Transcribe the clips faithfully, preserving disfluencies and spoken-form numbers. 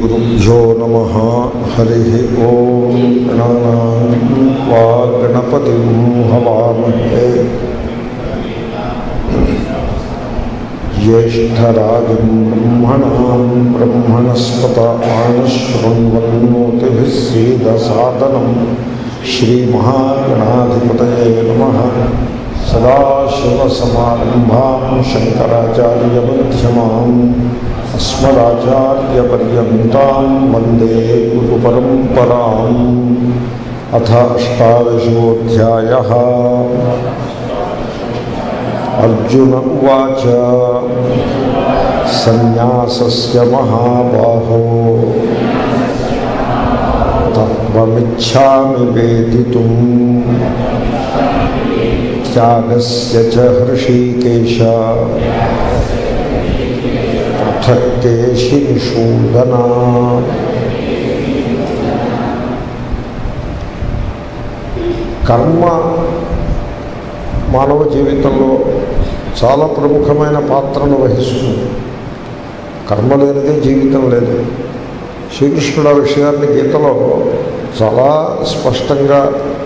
श्रीगुरुभ्यो नमः। हरिः ओम्। गणानां गणपतिं हवामहे। ज्येष्ठराजं ब्रह्मणां ब्रह्मणस्पत आनशृण्वन्नोतिभिः सीदसादनं श्रीमहागणाधिपतये नमः। सदाशिवसमारम्भां शङ्कराचार्यमध्यमाम् अस्मदाचार्यपर्यन्तां वन्दे गुरुपरम्पराम्। अथ अष्टादशोऽध्यायः। अर्जुन उवाच सन्न्यासस्य महाबाहो तत्त्वमिच्छामि वेदितुम् त्यागस्य च हृषीकेश पृथक् केशिनिषूदन। కర్మ మానవ జీవితంలో చాలా ప్రముఖమైన పాత్రను వహిస్తుంది. కర్మ లేనిదే జీవితం లేదు. శ్రీకృష్ణుడు ఆ విషయాన్ని గీతలో చాలా స్పష్టంగా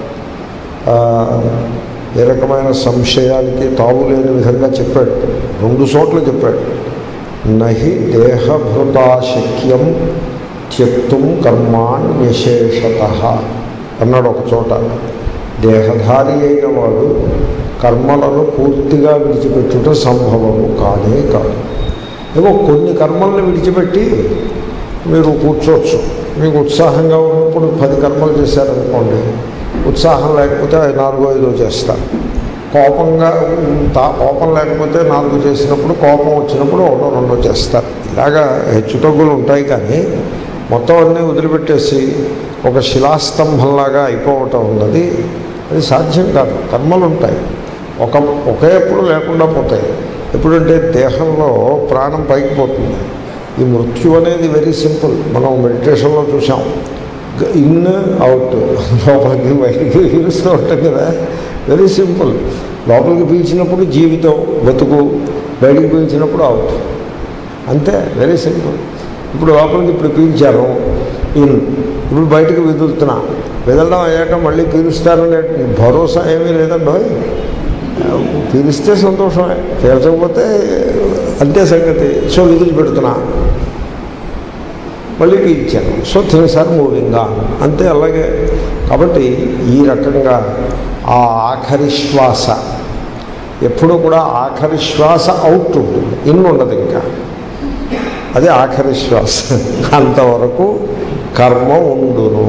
ఏ రకమైన సంశయానికి తావు లేని విధంగా చెప్పాడు. రెండు చోట్ల చెప్పాడు. నహి దేహభృతాశక్యం త్యక్తుం కర్మాణ్యశేషతః అన్నాడు ఒక చోట. దేహధారి అయిన వాడు కర్మలను పూర్తిగా విడిచిపెట్టుట సంభవము కానే కాదు. ఏమో కొన్ని కర్మల్ని విడిచిపెట్టి మీరు కూర్చోవచ్చు. మీకు ఉత్సాహంగా ఉన్నప్పుడు పది కర్మలు చేశారనుకోండి, ఉత్సాహం లేకపోతే నాలుగో ఐదో చేస్తారు. కోపంగా తా కోపం లేకపోతే నాలుగు చేసినప్పుడు, కోపం వచ్చినప్పుడు ఒకటో రెండో చేస్తారు. ఇలాగా హెచ్చుతగ్గులు ఉంటాయి. కానీ మొత్తం అన్నీ వదిలిపెట్టేసి ఒక శిలాస్తంభంలాగా అయిపోవటం ఉన్నది అది సాధ్యం కాదు. కర్మలు ఉంటాయి, ఒక ఒకేప్పుడు లేకుండా పోతాయి. ఎప్పుడంటే దేహంలో ప్రాణం పైకి పోతుంది. ఈ మృత్యు అనేది వెరీ సింపుల్. మనం మెడిటేషన్లో చూసాం. ఇన్ అవుట్, లోపలికి బయటికి పీలుస్తూ ఉంటాం కదా. Very simple. లోపలికి పీల్చినప్పుడు జీవితం బతుకు, బయటికి పీల్చినప్పుడు అవుట్, అంతే. Very simple. ఇప్పుడు లోపలికి ఇప్పుడు పీల్చాను ఇన్, ఇప్పుడు బయటకు విదులుతున్నా. విదలడం అయ్యాక మళ్ళీ పీలుస్తాననే భరోసా ఏమీ లేదండో. పీలిస్తే సంతోషమే, పీల్చకపోతే అంతే సంగతి. సో విధులు పెడుతున్నా, మళ్ళీ పీల్చాను. So things are moving on, అంతే. అలాగే కాబట్టి ఈ రకంగా ఆ ఆఖరి శ్వాస ఎప్పుడూ కూడా ఆఖరి శ్వాస అవుట్ ఉంటుంది, ఇన్ ఉండదు. ఇంకా అదే ఆఖరి శ్వాస. అంతవరకు కర్మ ఉండును.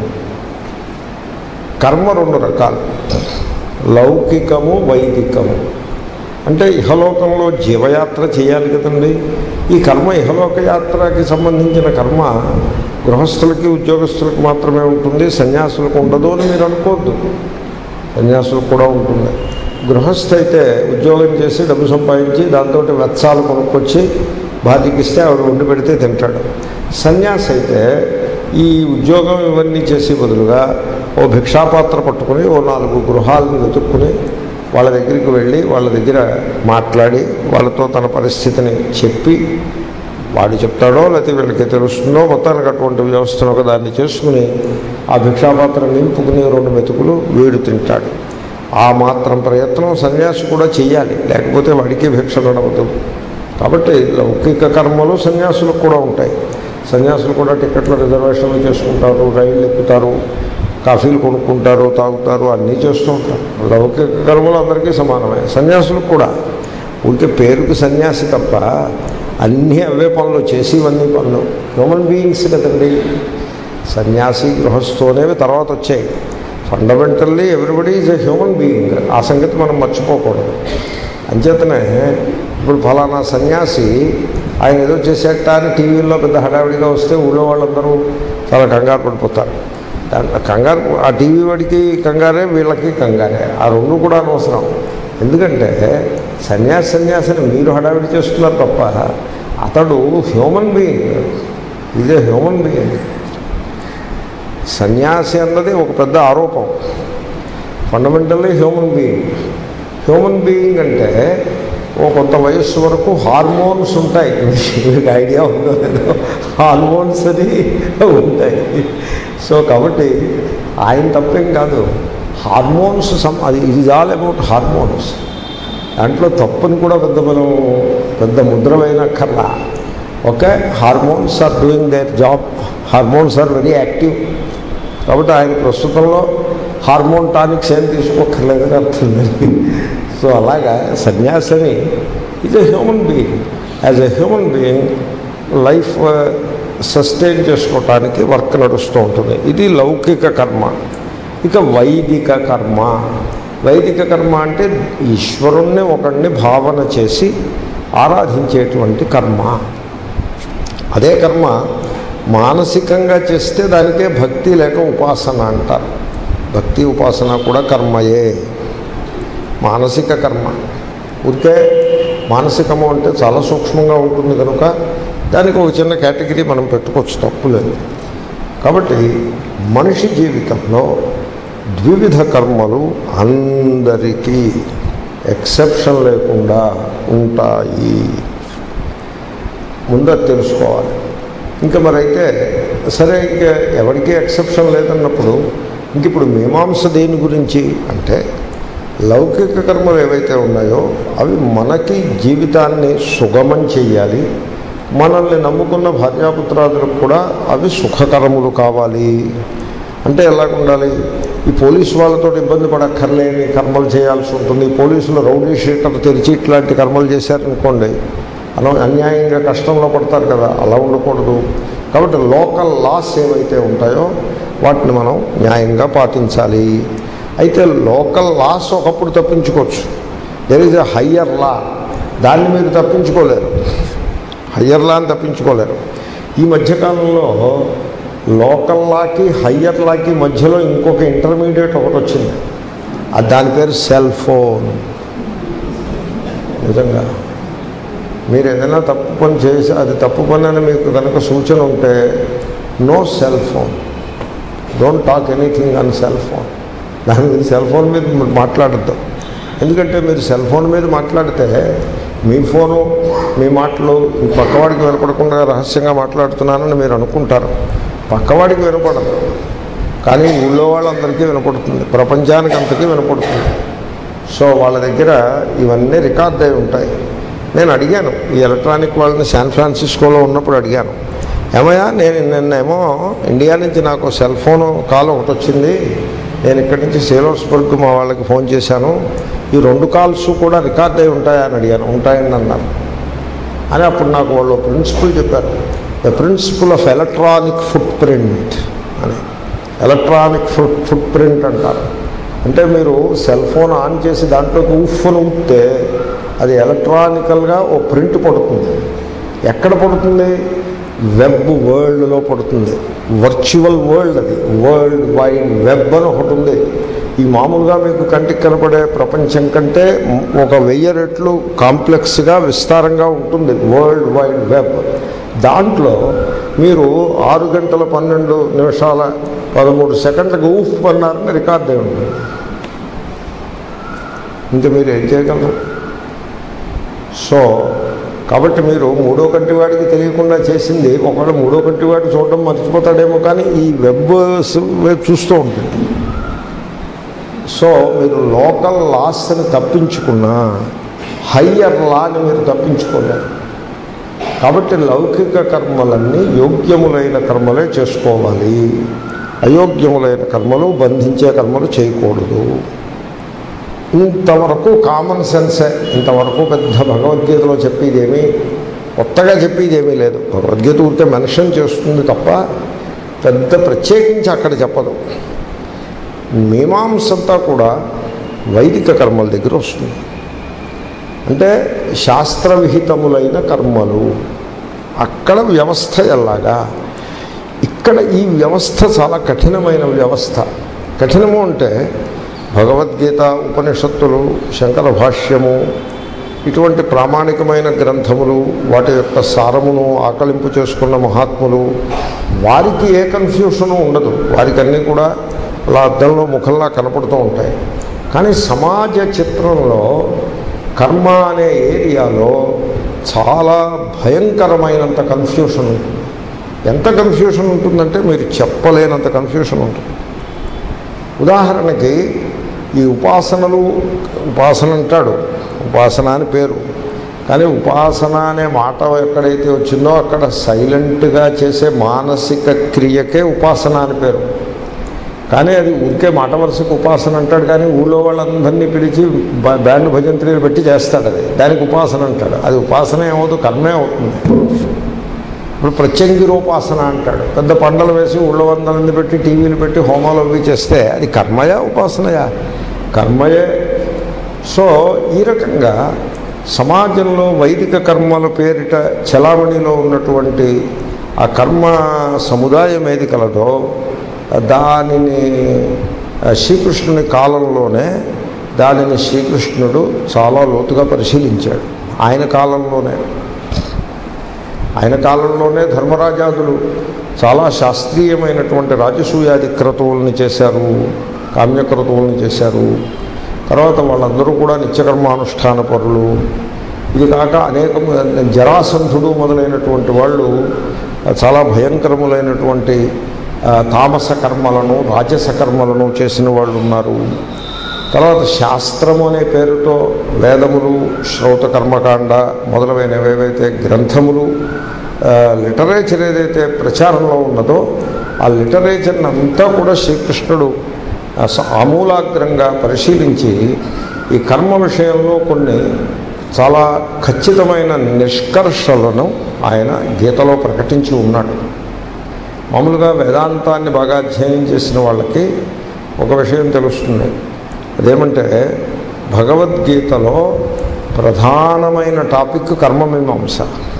కర్మ రెండు రకాలు, లౌకికము, వైదికము. అంటే ఇహలోకంలో జీవయాత్ర చేయాలి కదండి. ఈ కర్మ ఇహలోక యాత్రకి సంబంధించిన కర్మ గృహస్థులకి ఉద్యోగస్తులకు మాత్రమే ఉంటుంది, సన్యాసులకు ఉండదు అని మీరు అనుకోవద్దు. సన్యాసులకు కూడా ఉంటుంది. గృహస్థ అయితే ఉద్యోగం చేసి డబ్బు సంపాదించి దాంతో వెత్సాలు కొనుక్కొచ్చి భార్యకి ఇస్తే ఆవిడ వండి పెడితే తింటాడు. సన్యాసి అయితే ఈ ఉద్యోగం ఇవన్నీ చేసే బదులుగా ఓ భిక్షాపాత్ర పట్టుకుని ఓ నాలుగు గృహాలను వెతుక్కుని వాళ్ళ దగ్గరికి వెళ్ళి వాళ్ళ దగ్గర మాట్లాడి వాళ్ళతో తన పరిస్థితిని చెప్పి, వాడు చెప్తాడో లేకపోతే వీళ్ళకి తెలుస్తుందో, మొత్తానికి అటువంటి వ్యవస్థను ఒక దాన్ని చేసుకుని ఆ భిక్షాపాత్ర నింపుకుని రెండు మెతుకులు వీడు తింటాడు. ఆ మాత్రం ప్రయత్నం సన్యాసి కూడా చెయ్యాలి, లేకపోతే వాడికి భిక్ష నడవదు. కాబట్టి లౌకిక కర్మలు సన్యాసులకు కూడా ఉంటాయి. సన్యాసులు కూడా టికెట్ల రిజర్వేషన్లు చేసుకుంటారు, రైళ్ళు ఎక్కుతారు, కాఫీలు కొనుక్కుంటారు, తాగుతారు, అన్నీ చేస్తూ ఉంటారు. లౌకిక కర్మలు అందరికీ సమానమే. సన్యాసులకు కూడా ఊరికే పేరుకి సన్యాసి తప్ప అన్నీ అవే పనులు, చేసేవన్నీ పనులు. హ్యూమన్ బీయింగ్స్ కదండి. సన్యాసి గృహస్థు అనేవి తర్వాత వచ్చాయి. Fundamentally everybody is a human being. ఆ సంగతి మనం మర్చిపోకూడదు. అంచేతనే ఇప్పుడు ఫలానా సన్యాసి ఆయన ఏదో చేసేట అని టీవీల్లో పెద్ద హడావిడిగా వస్తే ఊళ్ళో వాళ్ళందరూ చాలా కంగారు పడిపోతారు. దాంట్లో కంగారు, ఆ టీవీ వాడికి కంగారే, వీళ్ళకి కంగారే. ఆ రెండు కూడా అనవసరం. ఎందుకంటే సన్యాసి సన్యాసిని మీరు హడావిడి చేస్తున్నారు తప్ప అతడు హ్యూమన్ బీయింగ్, ఇదే హ్యూమన్ బీయింగ్. సన్యాసి అన్నది ఒక పెద్ద ఆరోపం. Fundamentally human being. Human being అంటే ఓ కొంత వయస్సు వరకు హార్మోన్స్ ఉంటాయి. మీకు ఐడియా ఉందో లేదో, హార్మోన్స్ అని ఉంటాయి. సో కాబట్టి ఆయన తప్పేం కాదు. హార్మోన్స్ సమ్ అది it is all about hormones. దాంట్లో తప్పుని కూడా పెద్ద మనం పెద్ద ముద్రమైన కర్లా. Okay, hormones are doing their job, hormones are very active. కాబట్టి ఆయన ప్రస్తుతంలో హార్మోన్ టానిక్స్ ఏం తీసుకోక్కర్లేదని అర్థం. సో అలాగా సన్యాసిని is a human being. As a human being life sustain చేసుకోవటానికి వర్క్ నడుస్తూ ఉంటుంది. ఇది లౌకిక కర్మ. ఇక వైదిక కర్మ. వైదిక కర్మ అంటే ఈశ్వరుణ్ణి ఒకడిని భావన చేసి ఆరాధించేటువంటి కర్మ. అదే కర్మ మానసికంగా చేస్తే దానికే భక్తి లేక ఉపాసన అంటారు. భక్తి ఉపాసన కూడా కర్మయే, మానసిక కర్మ. ఊరికే మానసికము అంటే చాలా సూక్ష్మంగా ఉంటుంది కనుక దానికి ఒక చిన్న కేటగిరీ మనం పెట్టుకోవచ్చు, తప్పులేదు. కాబట్టి మనిషి జీవితంలో ద్వివిధ కర్మలు అందరికీ ఎక్సెప్షన్ లేకుండా ఉంటాయి. ముందు తెలుసుకోవాలి. ఇంకా మరైతే సరే, ఇంకా ఎవరికి ఎక్సెప్షన్ లేదన్నప్పుడు ఇంక ఇప్పుడు మీమాంస దేని గురించి అంటే లౌకిక కర్మలు ఏవైతే ఉన్నాయో అవి మనకి జీవితాన్ని సుగమం చేయాలి. మనల్ని నమ్ముకున్న భార్యాపుత్రాదులకు కూడా అవి సుఖకరములు కావాలి. అంటే ఎలాగ ఉండాలి? ఈ పోలీసు వాళ్ళతో ఇబ్బంది పడక్కర్లేని కర్మలు చేయాల్సి ఉంటుంది. పోలీసులు రౌడీ షీటర్ తెరిచి ఇట్లాంటి కర్మలు చేశారనుకోండి, అలా అన్యాయంగా కష్టంలో పడతారు కదా, అలా ఉండకూడదు. కాబట్టి లోకల్ లాస్ ఏవైతే ఉంటాయో వాటిని మనం న్యాయంగా పాటించాలి. అయితే లోకల్ లాస్ ఒకప్పుడు తప్పించుకోవచ్చు. There is a higher law, దాన్ని మీరు తప్పించుకోలేరు. హయ్యర్ లాని తప్పించుకోలేరు. ఈ మధ్యకాలంలో లోకల్ లాకి హయ్యర్ లాకి మధ్యలో ఇంకొక ఇంటర్మీడియట్ ఒకటి వచ్చింది. అది దాని పేరు సెల్ ఫోన్. నిజంగా మీరు ఏదైనా తప్పు పని చేసి అది తప్పు పని అని మీకు కనుక సూచన ఉంటే no cell phone, don't talk anything on cell phone. దాని మీద సెల్ ఫోన్ మీద మాట్లాడద్దు. ఎందుకంటే మీరు సెల్ ఫోన్ మీద మాట్లాడితే మీ ఫోను మీ మాటలు పక్కవాడికి వినపడకుండా రహస్యంగా మాట్లాడుతున్నానని మీరు అనుకుంటారు. పక్కవాడికి వినపడదు, కానీ ఊళ్ళో వాళ్ళందరికీ వినపడుతుంది, ప్రపంచానికి అంతకీ వినపడుతుంది. సో వాళ్ళ దగ్గర ఇవన్నీ రికార్డ్ అయి ఉంటాయి. నేను అడిగాను ఈ ఎలక్ట్రానిక్ వాళ్ళని, శాన్ ఫ్రాన్సిస్కోలో ఉన్నప్పుడు అడిగాను, ఏమయ్యా నేను నిన్నేమో ఇండియా నుంచి నాకు సెల్ ఫోన్ కాల్ ఒకటి వచ్చింది, నేను ఇక్కడి నుంచి సేలోర్స్బర్గ్ మా వాళ్ళకి ఫోన్ చేశాను, ఈ రెండు కాల్స్ కూడా రికార్డ్ అయి ఉంటాయా అని అడిగాను. ఉంటాయని అన్నారు. అని అప్పుడు నాకు వాళ్ళు ప్రిన్సిపల్ చెప్పారు, the principle of electronic footprint అని. ఎలక్ట్రానిక్ ఫుట్ ఫుట్ ప్రింట్ అంటారు. అంటే మీరు సెల్ ఫోన్ ఆన్ చేసి దాంట్లోకి ఉఫ్ఫను ఉత్తే అది ఎలక్ట్రానికల్గా ఓ ప్రింట్ పడుతుంది. ఎక్కడ పడుతుంది? వెబ్ వరల్డ్లో పడుతుంది. వర్చువల్ వరల్డ్, అది వరల్డ్ వైడ్ వెబ్ అని ఒకటి ఉంది. ఈ మామూలుగా మీకు కంటికి కనపడే ప్రపంచం కంటే ఒక వెయ్యి రెట్లు కాంప్లెక్స్గా విస్తారంగా ఉంటుంది వరల్డ్ వైడ్ వెబ్. దాంట్లో మీరు ఆరు గంటల పన్నెండు నిమిషాల పదమూడు సెకండ్లకు ఊఫ్ అన్నారని రికార్డ్ అయి ఉంటుంది. ఇంకా మీరు ఏం చేయగలరు? సో కాబట్టి మీరు మూడో కంటి వాడికి తెలియకుండా చేసింది ఒకవేళ మూడో కంటి వాడు చూడడం మర్చిపోతాడేమో, కానీ ఈ వెబ్ వెబ్ చూస్తూ ఉంటుంది. సో మీరు లోకల్ లాస్ని తప్పించుకున్నా హయ్యర్ లాని మీరు తప్పించుకోలేరు. కాబట్టి లౌకిక కర్మలన్నీ యోగ్యములైన కర్మలే చేసుకోవాలి. అయోగ్యములైన కర్మలు, బంధించే కర్మలు చేయకూడదు. ఇంతవరకు కామన్ సెన్సే. ఇంతవరకు పెద్ద భగవద్గీతలో చెప్పేదేమీ కొత్తగా చెప్పేదేమీ లేదు. భగవద్గీత ఊరికే మెన్షన్ చేస్తుంది తప్ప పెద్ద ప్రత్యేకించి అక్కడ చెప్పదు. మీమాంసంతా కూడా వైదిక కర్మల దగ్గర వస్తుంది. అంటే శాస్త్రవిహితములైన కర్మలు. అక్కడ వ్యవస్థ ఎలాగా, ఇక్కడ ఈ వ్యవస్థ చాలా కఠినమైన వ్యవస్థ. కఠినము అంటే భగవద్గీత, ఉపనిషత్తులు, శంకర భాష్యము, ఇటువంటి ప్రామాణికమైన గ్రంథములు, వాటి యొక్క సారమును ఆకలింపు చేసుకున్న మహాత్ములు, వారికి ఏ కన్ఫ్యూషను ఉండదు. వారికి అన్నీ కూడా అలా అద్దంలో ముఖంలా కనపడుతూ ఉంటాయి. కానీ సమాజ చిత్రంలో కర్మ అనే ఏరియాలో చాలా భయంకరమైనంత కన్ఫ్యూషన్ ఉంటుంది. ఎంత కన్ఫ్యూషన్ ఉంటుందంటే మీరు చెప్పలేనంత కన్ఫ్యూషన్ ఉంటుంది. ఉదాహరణకి ఈ ఉపాసనలు, ఉపాసన అంటాడు, ఉపాసన అని పేరు, కానీ ఉపాసన అనే మాట ఎక్కడైతే వచ్చిందో అక్కడ సైలెంట్గా చేసే మానసిక క్రియకే ఉపాసన అని పేరు. కానీ అది ఊరికే మాట వరుసకు ఉపాసన అంటాడు, కానీ ఊళ్ళో వాళ్ళందరినీ పిలిచి బ్యాండ్ భజంత్రీలు పెట్టి చేస్తాడు, అది దానికి ఉపాసన అంటాడు. అది ఉపాసన ఏమవుతుంది, కర్మే అవుతుంది. ఇప్పుడు ప్రత్యంగిరోపాసన అంటాడు, పెద్ద పండలు వేసి ఊళ్ళో వందలంది పెట్టి టీవీలు పెట్టి హోమాలు అవి చేస్తే అది కర్మయా ఉపాసనయా? కర్మయే. సో ఈ రకంగా సమాజంలో వైదిక కర్మల పేరిట చలామణిలో ఉన్నటువంటి ఆ కర్మ సముదాయం ఏది కలదో దానిని శ్రీకృష్ణుని కాలంలోనే దానిని శ్రీకృష్ణుడు చాలా లోతుగా పరిశీలించాడు. ఆయన కాలంలోనే ఆయన కాలంలోనే ధర్మరాజాదులు చాలా శాస్త్రీయమైనటువంటి రాజసూయాది క్రతువుల్ని చేశారు, కామ్యక్రతువుల్ని చేశారు. తర్వాత వాళ్ళందరూ కూడా నిత్యకర్మానుష్ఠాన పరులు. ఇది కాక అనేక జరాసంధుడు మొదలైనటువంటి వాళ్ళు చాలా భయంకరములైనటువంటి తామస కర్మలను, రాజస కర్మలను చేసిన వాళ్ళు ఉన్నారు. తర్వాత శాస్త్రము అనే పేరుతో వేదములు, శ్రౌత కర్మకాండ మొదలైనవి ఏవైతే గ్రంథములు, లిటరేచర్ ఏదైతే ప్రచారంలో ఉన్నదో ఆ లిటరేచర్ని అంతా కూడా శ్రీకృష్ణుడు ఆమూలాగ్రంగా పరిశీలించి ఈ కర్మ విషయంలో కొన్ని చాలా ఖచ్చితమైన నిష్కర్షలను ఆయన గీతలో ప్రకటించి ఉన్నాడు. మామూలుగా వేదాంతాన్ని బాగా అధ్యయనం చేసిన వాళ్ళకి ఒక విషయం తెలుస్తుంది. అదేమంటే భగవద్గీతలో ప్రధానమైన టాపిక్ కర్మమీమాంస.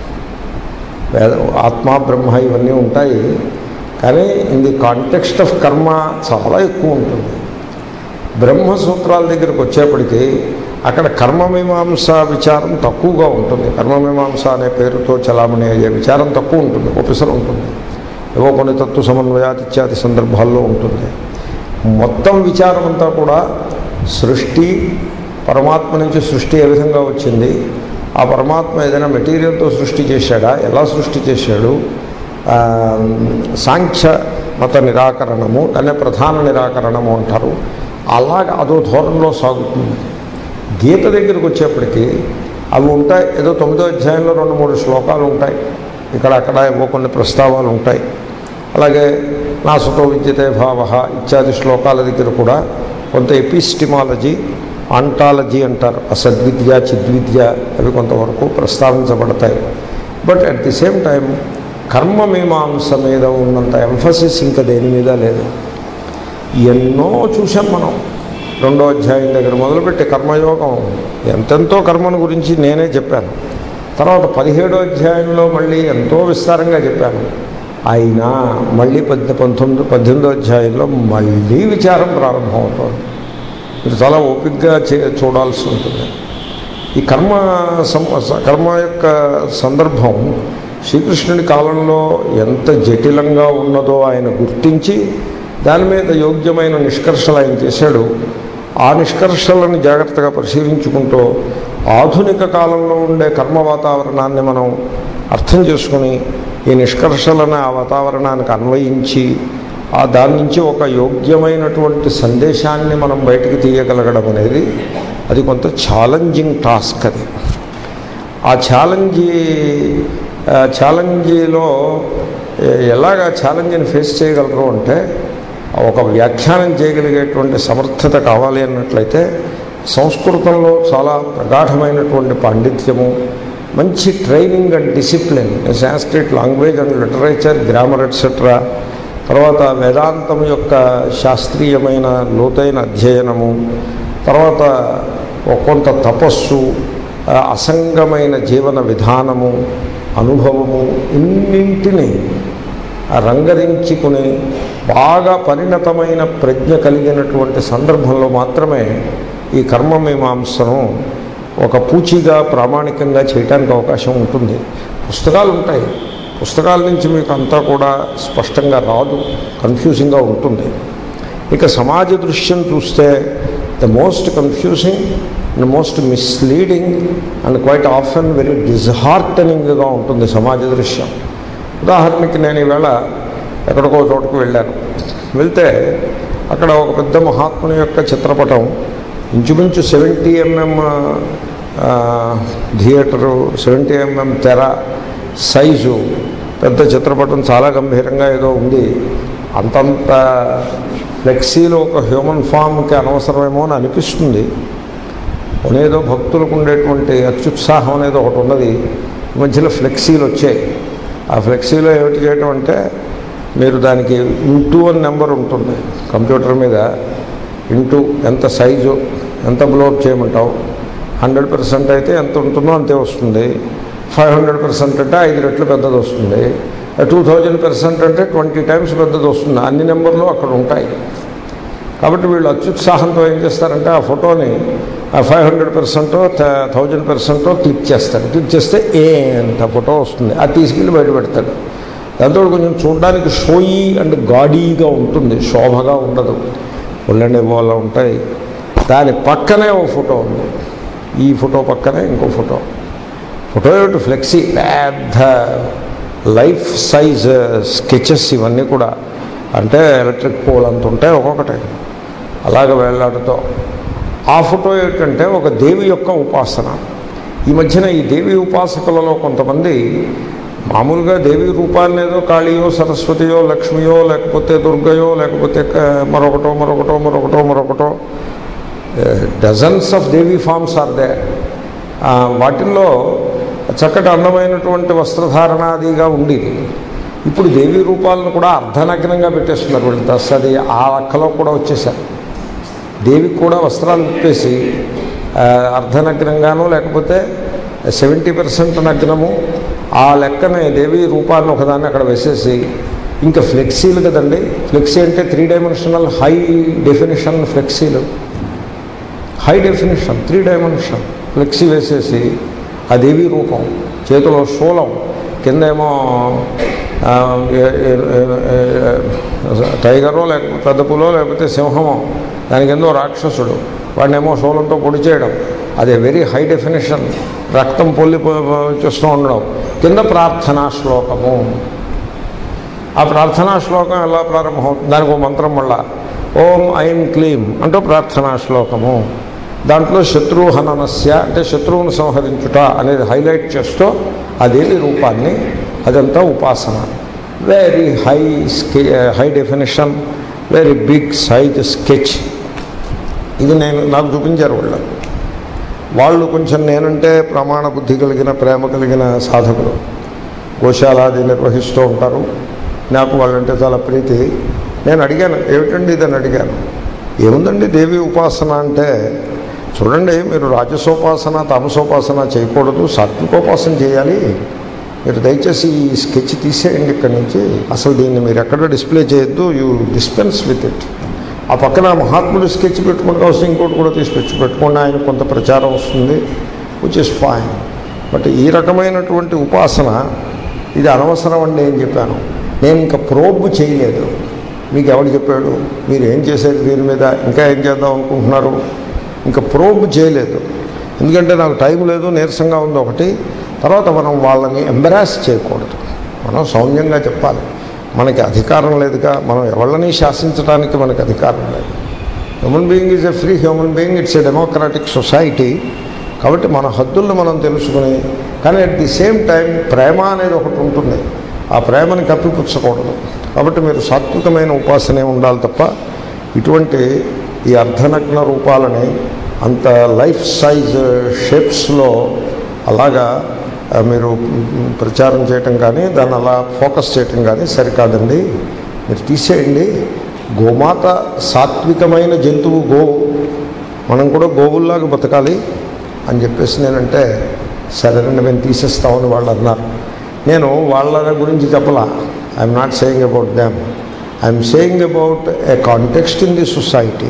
వేద ఆత్మ బ్రహ్మ ఇవన్నీ ఉంటాయి, కానీ ఇన్ ది కాంటెక్స్ట్ ఆఫ్ కర్మ చాలా ఎక్కువ ఉంటుంది. బ్రహ్మసూత్రాల దగ్గరికి వచ్చేప్పటికీ అక్కడ కర్మమీమాంస విచారం తక్కువగా ఉంటుంది. కర్మమీమాంస అనే పేరుతో చలామణి అయ్యే విచారం తక్కువ ఉంటుంది, ఒప్పిసలు ఉంటుంది. ఏవో కొన్ని తత్వ సమన్వయాతి ఇత్యాది సందర్భాల్లో ఉంటుంది. మొత్తం విచారం అంతా కూడా సృష్టి, పరమాత్మ నుంచి సృష్టి ఏ విధంగా వచ్చింది, ఆ పరమాత్మ ఏదైనా మెటీరియల్తో సృష్టి చేశాడా, ఎలా సృష్టి చేశాడు, సాంఖ్య మత నిరాకరణము అనే ప్రధాన నిరాకరణము అంటారు. అలాగ అదో ధోరణిలో సాగుతుంది. గీత దగ్గరికి వచ్చేప్పటికీ అవి ఉంటాయి. ఏదో తొమ్మిదో అధ్యాయంలో రెండు మూడు శ్లోకాలు ఉంటాయి, ఇక్కడ అక్కడ ఏవో కొన్ని ప్రస్తావాలు ఉంటాయి. అలాగే నాసతో విద్యతే భావ ఇత్యాది శ్లోకాల దగ్గర కూడా కొంత ఎపిస్టిమాలజీ, ఆంటాలజీ అంటారు, అసద్విద్య, చిద్విద్య అవి కొంతవరకు ప్రస్తావించబడతాయి. But at the same time కర్మమీమాంస మీద ఉన్నంత ఎంఫసిస్ ఇంకా దేని మీద లేదు. ఎన్నో చూసాం మనం. రెండో అధ్యాయం దగ్గర మొదలుపెట్టి కర్మయోగం ఎంతెంతో కర్మను గురించి నేనే చెప్పాను. తర్వాత పదిహేడో అధ్యాయంలో మళ్ళీ ఎంతో విస్తారంగా చెప్పాను. అయినా మళ్ళీ పద్దె పంతొమ్మిది పద్దెనిమిదో అధ్యాయంలో మళ్ళీ విచారం ప్రారంభమవుతుంది. మీరు చాలా ఓపికగా చే చూడాల్సి ఉంటుంది. ఈ కర్మ కర్మ యొక్క సందర్భం శ్రీకృష్ణుడి కాలంలో ఎంత జటిలంగా ఉన్నదో ఆయన గుర్తించి దాని మీద యోగ్యమైన నిష్కర్షలు ఆయన చేశాడు. ఆ నిష్కర్షలను జాగ్రత్తగా పరిశీలించుకుంటూ ఆధునిక కాలంలో ఉండే కర్మ వాతావరణాన్ని మనం అర్థం చేసుకుని ఈ నిష్కర్షలను ఆ వాతావరణానికి అన్వయించి ఆ దాని నుంచి ఒక యోగ్యమైనటువంటి సందేశాన్ని మనం బయటికి తీయగలగడం అనేది అది కొంత ఛాలెంజింగ్ టాస్క్. అది ఆ ఛాలెంజీ ఛాలెంజీలో ఎలాగ ఛాలెంజ్ని ఫేస్ చేయగలరు అంటే ఒక వ్యాఖ్యానం చేయగలిగేటువంటి సమర్థత కావాలి అన్నట్లయితే సంస్కృతంలో చాలా ప్రగాఢమైనటువంటి పాండిత్యము, మంచి training and discipline, Sanskrit language and literature, grammar etcetera, తర్వాత వేదాంతం యొక్క శాస్త్రీయమైన లోతైన అధ్యయనము, తర్వాత కొంత తపస్సు, అసంగమైన జీవన విధానము, అనుభవము, ఇన్నింటినీ రంగరించుకుని బాగా పరిణతమైన ప్రజ్ఞ కలిగినటువంటి సందర్భంలో మాత్రమే ఈ కర్మమీమాంసను ఒక పూచిగా ప్రామాణికంగా చేయడానికి అవకాశం ఉంటుంది. పుస్తకాలు ఉంటాయి, పుస్తకాల నుంచి మీకు అంతా కూడా స్పష్టంగా రాదు, కన్ఫ్యూజింగ్గా ఉంటుంది. ఇక సమాజ దృశ్యం చూస్తే the most confusing and most misleading and quite often very డిస్హార్టనింగ్గా ఉంటుంది సమాజ దృశ్యం. ఉదాహరణకి నేను ఈవేళ ఎక్కడికో చోటుకు వెళ్ళాను. వెళ్తే అక్కడ ఒక పెద్ద మహాత్ముని యొక్క చిత్రపటం ఇంచుమించు seventy MM theatre, seventy MM తెర సైజు పెద్ద చిత్రపటం, చాలా గంభీరంగా ఏదో ఉంది. అంతంత ఫ్లెక్సీలో ఒక హ్యూమన్ ఫామ్కి అనవసరమేమో అని అనిపిస్తుంది. అనేదో భక్తులకు ఉండేటువంటి అత్యుత్సాహం అనేది ఒకటి ఉన్నది. ఈ మధ్యలో ఫ్లెక్సీలు వచ్చాయి. ఆ ఫ్లెక్సీలో ఏమిటి చేయటం అంటే, మీరు దానికి ఇంటూ అని నెంబర్ ఉంటుంది కంప్యూటర్ మీద. ఇంటూ ఎంత సైజు, ఎంత బ్లోఅప్ చేయమంటావు, హండ్రెడ్ పర్సెంట్ అయితే ఎంత ఉంటుందో అంతే వస్తుంది. ఫైవ్ హండ్రెడ్ పర్సెంట్ అంటే ఐదు రెట్లు పెద్దది వస్తుంది. టూ థౌజండ్ పర్సెంట్ అంటే ట్వంటీ టైమ్స్ పెద్దది వస్తుంది. అన్ని నెంబర్లు అక్కడ ఉంటాయి. కాబట్టి వీళ్ళు అత్యుత్సాహంతో ఏం చేస్తారంటే ఆ ఫోటోని ఫైవ్ హండ్రెడ్ పర్సెంటో థౌజండ్ పర్సెంటో క్లిక్ చేస్తారు. క్లిక్ చేస్తే ఏ అంత ఫోటో వస్తుంది. అది తీసుకెళ్ళి బయట పెడతాడు. దాంతో కొంచెం చూడడానికి షోయి అండ్ గాడీగా ఉంటుంది, శోభగా ఉండదు. ఒళ్ళండి వాళ్ళ ఉంటాయి. దాని పక్కనే ఓ ఫోటో ఉంది. ఈ ఫోటో పక్కనే ఇంకో ఫోటో. ఫోటో ఏమిటి, ఫ్లెక్సీ, పెద్ద లైఫ్ సైజ్ స్కెచెస్ ఇవన్నీ కూడా. అంటే ఎలక్ట్రిక్ పోల్ అంత ఉంటాయి ఒక్కొక్కటే, అలాగ వేలాడుతో. ఆ ఫోటో ఏంటంటే ఒక దేవి యొక్క ఉపాసన. ఈ మధ్యన ఈ దేవి ఉపాసకులలో కొంతమంది మామూలుగా దేవి రూపాన్ని ఏదో కాళీయో, సరస్వతియో, లక్ష్మియో, లేకపోతే దుర్గయో, లేకపోతే మరొకటో మరొకటో మరొకటో మరొకటో dozens of Devi forms are there. వాటిల్లో చక్కటి అందమైనటువంటి వస్త్రధారణాదిగా ఉండేది. ఇప్పుడు దేవీ రూపాలను కూడా అర్ధనగ్నంగా పెట్టేస్తున్నారు వీళ్ళు. దశ అది ఆ లెక్కలో కూడా వచ్చేసారు. దేవికి కూడా వస్త్రాలు విప్పేసి అర్ధనగ్నంగాను, లేకపోతే సెవెంటీ పర్సెంట్ నగ్నము, ఆ లెక్కనే దేవీ రూపాన్ని ఒకదాన్ని అక్కడ వేసేసి ఇంకా ఫ్లెక్సీలు కదండి. ఫ్లెక్సీ అంటే త్రీ డైమెన్షనల్ హై డెఫినేషన్ ఫ్లెక్సీలు, high definition three dimension flexi వేసేసి ఆ దేవీ రూపం, చేతిలో శూలం, కిందేమో టైగరో లేకపోతే పెద్ద పులో లేకపోతే సింహమో, దానికి ఎందో రాక్షసుడు, వాడినేమో శూలంతో పొడి చేయడం. అదే వెరీ హై డెఫినేషన్, రక్తం పొల్లి చూస్తూ ఉండడం. కింద ప్రార్థనా శ్లోకము. ఆ ప్రార్థనా శ్లోకం ఎలా ప్రారంభమవుతుంది, దానికి ఒక మంత్రం మళ్ళా ఓం ఐం క్లీం అంటూ ప్రార్థనా శ్లోకము. దాంట్లో శత్రుహననస్య అంటే శత్రువును సంహరించుట అనేది హైలైట్ చేస్తూ ఆ దేవి రూపాన్ని, అదంతా ఉపాసన. వెరీ హై స్కె high definition, very big size sketch. ఇది నేను నాకు చూపించారు వాళ్ళు. వాళ్ళు కొంచెం నేనంటే ప్రమాణ బుద్ధి కలిగిన, ప్రేమ కలిగిన సాధకులు. గోశాలాది నిర్వహిస్తూ ఉంటారు. నాకు వాళ్ళంటే చాలా ప్రీతి. నేను అడిగాను, ఏమిటండి ఇదని అడిగాను. ఏముందండి దేవి ఉపాసన అంటే, చూడండి మీరు రాజసోపాసన తామసోపాసన చేయకూడదు, సాత్వికోపాసన చేయాలి. మీరు దయచేసి ఈ స్కెచ్ తీసేయండి ఇక్కడి నుంచి, అసలు దీన్ని మీరు ఎక్కడ డిస్ప్లే చేయొద్దు, యూ డిస్పెన్స్ విత్ ఇట్. ఆ పక్కన మహాత్ముడు స్కెచ్ పెట్టుకుని కావచ్చు, ఇంకోటి కూడా తీసి పెట్టి పెట్టుకోండి, ఆయన కొంత ప్రచారం వస్తుంది, విచ్ ఇస్ ఫైన్. బట్ ఈ రకమైనటువంటి ఉపాసన ఇది అనవసరం అండి అని చెప్పాను. నేను ఇంకా ప్రోబ్ చేయలేదు. మీకు ఎవరు చెప్పాడు, మీరు ఏం చేసేది దీని మీద, ఇంకా ఏం చేద్దాం అనుకుంటున్నారు, ఇంకా ప్రోబ్ చేయలేదు. ఎందుకంటే నాకు టైం లేదు, నీరసంగా ఉంది ఒకటి. తర్వాత మనం వాళ్ళని ఎంబరాస్ చేయకూడదు, మనం సౌమ్యంగా చెప్పాలి. మనకి అధికారం లేదుగా, మనం ఎవరిని శాసించడానికి మనకి అధికారం లేదు. Human being is a free human being, it's a democratic society. కాబట్టి మన హద్దులను మనం తెలుసుకుని, కానీ అట్ ది సేమ్ టైం ప్రేమ అనేది ఒకటి ఉంటుంది, ఆ ప్రేమని కప్పిపుచ్చకూడదు. కాబట్టి మీరు సాత్వికమైన ఉపాసనే ఉండాలి తప్ప ఇటువంటి ఈ అర్ధనగ్న రూపాలని అంత లైఫ్ సైజ్ షేప్స్లో అలాగా మీరు ప్రచారం చేయటం కానీ, దాన్ని అలా ఫోకస్ చేయటం కానీ సరికాదండి, మీరు తీసేయండి. గోమాత సాత్వికమైన జంతువు, గోవు, మనం కూడా గోవుల్లాగా బతకాలి అని చెప్పేసి నేనంటే, సరేనండి మేము తీసేస్తామని వాళ్ళు అన్నారు. నేను వాళ్ళ గురించి చెప్పలా. I'm not saying about them, I'm saying about a context in the society.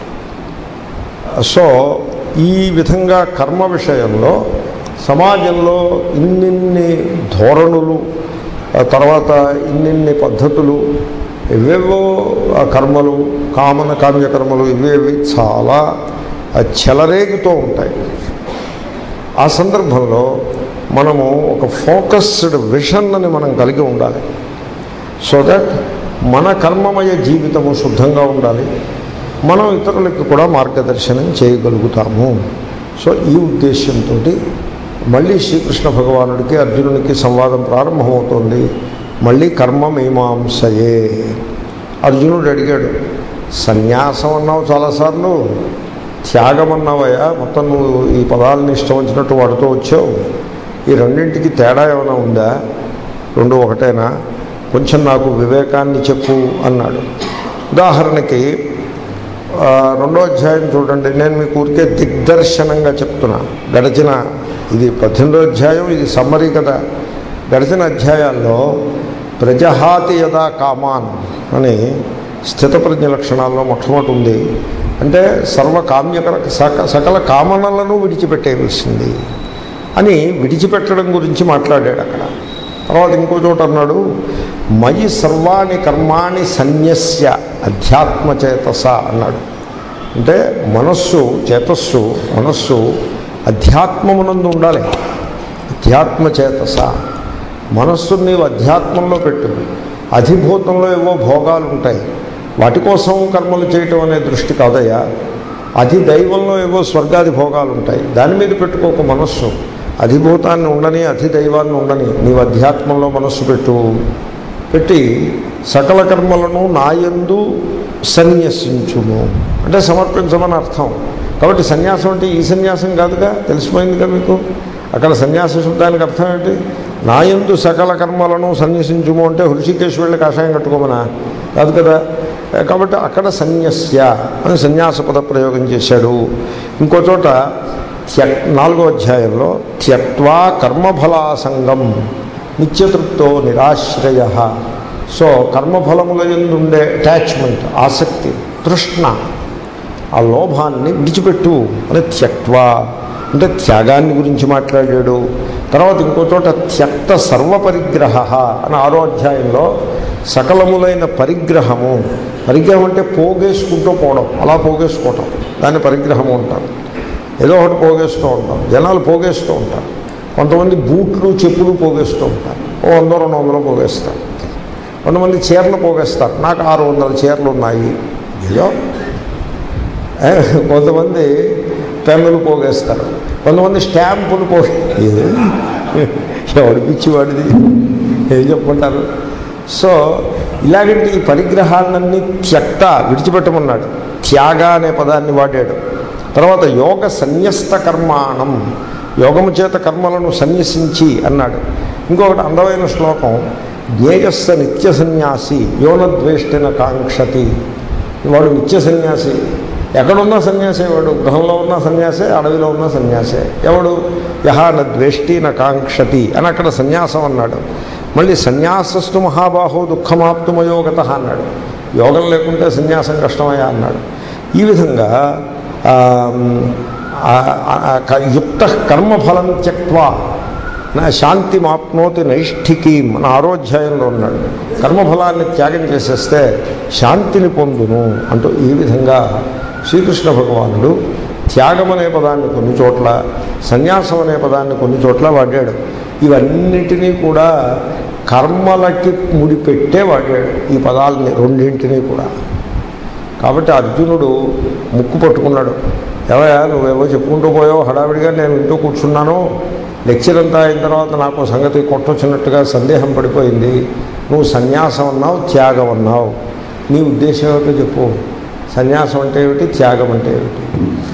So ఈ విధంగా కర్మ విషయంలో సమాజంలో ఇన్నిన్ని ధోరణులు, తర్వాత ఇన్నిన్ని పద్ధతులు, ఇవేవో కర్మలు, కామన కామ్యకర్మలు ఇవేవి చాలా చెలరేగుతూ ఉంటాయి. ఆ సందర్భంలో మనము ఒక ఫోకస్డ్ విషన్ అని మనం కలిగి ఉండాలి. సో దట్ మన కర్మమయ జీవితము శుద్ధంగా ఉండాలి, మనం ఇతరులకి కూడా మార్గదర్శనం చేయగలుగుతాము. సో ఈ ఉద్దేశంతో మళ్ళీ శ్రీకృష్ణ భగవానుడికి అర్జునుడికి సంవాదం ప్రారంభమవుతోంది. మళ్ళీ కర్మ మీమాంసయే. అర్జునుడు అడిగాడు, సన్యాసం అన్నావు చాలాసార్లు, త్యాగం అన్నావయ్యా, మొత్తం నువ్వు ఈ పదాలను ఇష్టం వచ్చినట్టు వాడుతూ వచ్చావు, ఈ రెండింటికి తేడా ఏమైనా ఉందా, రెండు ఒకటేనా, కొంచెం నాకు వివేకాన్ని చెప్పు అన్నాడు. ఉదాహరణకి రెండో అధ్యాయం చూడండి, నేను మీకు ఊరికే దిగ్దర్శనంగా చెప్తున్నా. గడిచిన ఇది పద్దెనిమిదో అధ్యాయం, ఇది సమ్మరీ కదా. గడిచిన అధ్యాయాల్లో ప్రజహాతి యదా కామాన్ అని స్థితప్రజ్ఞ లక్షణాల్లో మొట్టమొదటి ఉంది. అంటే సర్వకామ్యకర సక సకల కామనలను విడిచిపెట్టేయవలసింది అని విడిచిపెట్టడం గురించి మాట్లాడాడు అక్కడ. తర్వాత ఇంకో చోట అన్నాడు, మయి సర్వాణి కర్మాణి సన్యస్య అధ్యాత్మచేతస అన్నాడు. అంటే మనస్సు, చేతస్సు, మనస్సు అధ్యాత్మమునందు ఉండాలి. అధ్యాత్మచేతస, మనస్సును నీవు అధ్యాత్మంలో పెట్టు. అధిభూతంలో ఏవో భోగాలు ఉంటాయి, వాటి కోసం కర్మలు చేయటం అనే దృష్టి కాదయ్యా. అధి దైవంలో ఏవో స్వర్గాది భోగాలు ఉంటాయి, దాని మీద పెట్టుకోక మనస్సు. అధిభూతాన్ని ఉండని, అధిదైవాన్ని ఉండని, నీవు అధ్యాత్మంలో మనస్సు పెట్టు. పెట్టి సకల కర్మలను నాయందు సన్యసించుము అంటే సమర్పించమని అర్థం. కాబట్టి సన్యాసం అంటే ఈ సన్యాసం కాదుగా, తెలిసిపోయిందిగా మీకు. అక్కడ సన్యాస శబ్దానికి అర్థం ఏంటి? నాయందు సకల కర్మలను సన్యసించుము అంటే హృషికేశ్ వెళ్ళి కాషాయం కట్టుకోమనా? కాదు కదా. కాబట్టి అక్కడ సన్యస్య అని సన్యాస పద ప్రయోగం చేశాడు. ఇంకో చోట త్యక్ నాలుగో అధ్యాయంలో త్యక్వా కర్మఫలాసంగం నిత్యతృప్తో నిరాశ్రయ. సో కర్మఫలముల యందు ఉండే అటాచ్మెంట్, ఆసక్తి, తృష్ణ, ఆ లోభాన్ని విడిచిపెట్టు అని త్యక్వా అంటే త్యాగాన్ని గురించి మాట్లాడాడు. తర్వాత ఇంకో చోట త్యక్త సర్వపరిగ్రహ అని ఆరో అధ్యాయంలో సకలములైన పరిగ్రహము. పరిగ్రహం అంటే పోగేసుకుంటూ పోవడం, అలా పోగేసుకోవటం, దాన్ని పరిగ్రహము అంటారు. ఏదో ఒకటి పోగేస్తూ ఉంటాం, జనాలు పోగేస్తూ ఉంటారు. కొంతమంది బూట్లు చెప్పులు పోగేస్తూ ఉంటారు, ఓ వంద రెండు వందలు పోగేస్తారు. కొంతమంది చీరలు పోగేస్తారు, నాకు ఆరు వందల చీరలు ఉన్నాయి. ఏదో కొంతమంది పెన్నులు పోగేస్తారు, కొంతమంది స్టాంపులు పోగే ఎవడి పిచ్చి వాడిది ఏం చెప్పుకుంటారు. సో ఇలాగంటి ఈ పరిగ్రహాలన్నీ త్యక్త విడిచిపెట్టమన్నాడు. త్యాగ అనే పదాన్ని వాడాడు. తర్వాత యోగ సన్యస్త కర్మాణం, యోగము చేత కర్మలను సన్యసించి అన్నాడు. ఇంకొకటి అందమైన శ్లోకం, జ్ఞేయస్స నిత్య సన్యాసి యోనద్వేష్టిన కాంక్షతి. వాడు నిత్య సన్యాసి, ఎక్కడున్నా సన్యాసే వాడు. గృహంలో ఉన్న సన్యాసే, అడవిలో ఉన్న సన్యాసే. ఎవడు యహ నద్వేష్టి న కాంక్షతి అని అక్కడ సన్యాసం అన్నాడు. మళ్ళీ సన్యాసస్తు మహాబాహో దుఃఖమాప్తుమయోగత అన్నాడు. యోగం లేకుంటే సన్యాసం కష్టమయ్యా అన్నాడు. ఈ విధంగా యుక్త కర్మఫలం త్యక్వా నా శాంతి మాప్నోతి నైష్ఠికీ మన ఆరోధ్యాయంలో ఉన్నాడు. కర్మఫలాన్ని త్యాగం చేసేస్తే శాంతిని పొందును అంటూ ఈ విధంగా శ్రీకృష్ణ భగవానుడు త్యాగం అనే పదాన్ని కొన్ని చోట్ల, సన్యాసం అనే పదాన్ని కొన్ని చోట్ల వాడాడు. ఇవన్నిటినీ కూడా కర్మలకి ముడిపెట్టే వాడాడు ఈ పదాలని, రెండింటినీ కూడా. కాబట్టి అర్జునుడు ముక్కు పట్టుకున్నాడు. ఏవయా నువ్వేవో చెప్పుకుంటూ పోయావు హడావిడిగా, నేను వింటూ కూర్చున్నాను. లెక్చర్ అంతా అయిన తర్వాత నాకు సంగతి కొట్టొచ్చినట్టుగా సందేహం పడిపోయింది. నువ్వు సన్యాసం అన్నావు, త్యాగం అన్నావు, నీ ఉద్దేశం ఏమిటో చెప్పు. సన్యాసం అంటే ఏమిటి, త్యాగం అంటే ఏమిటి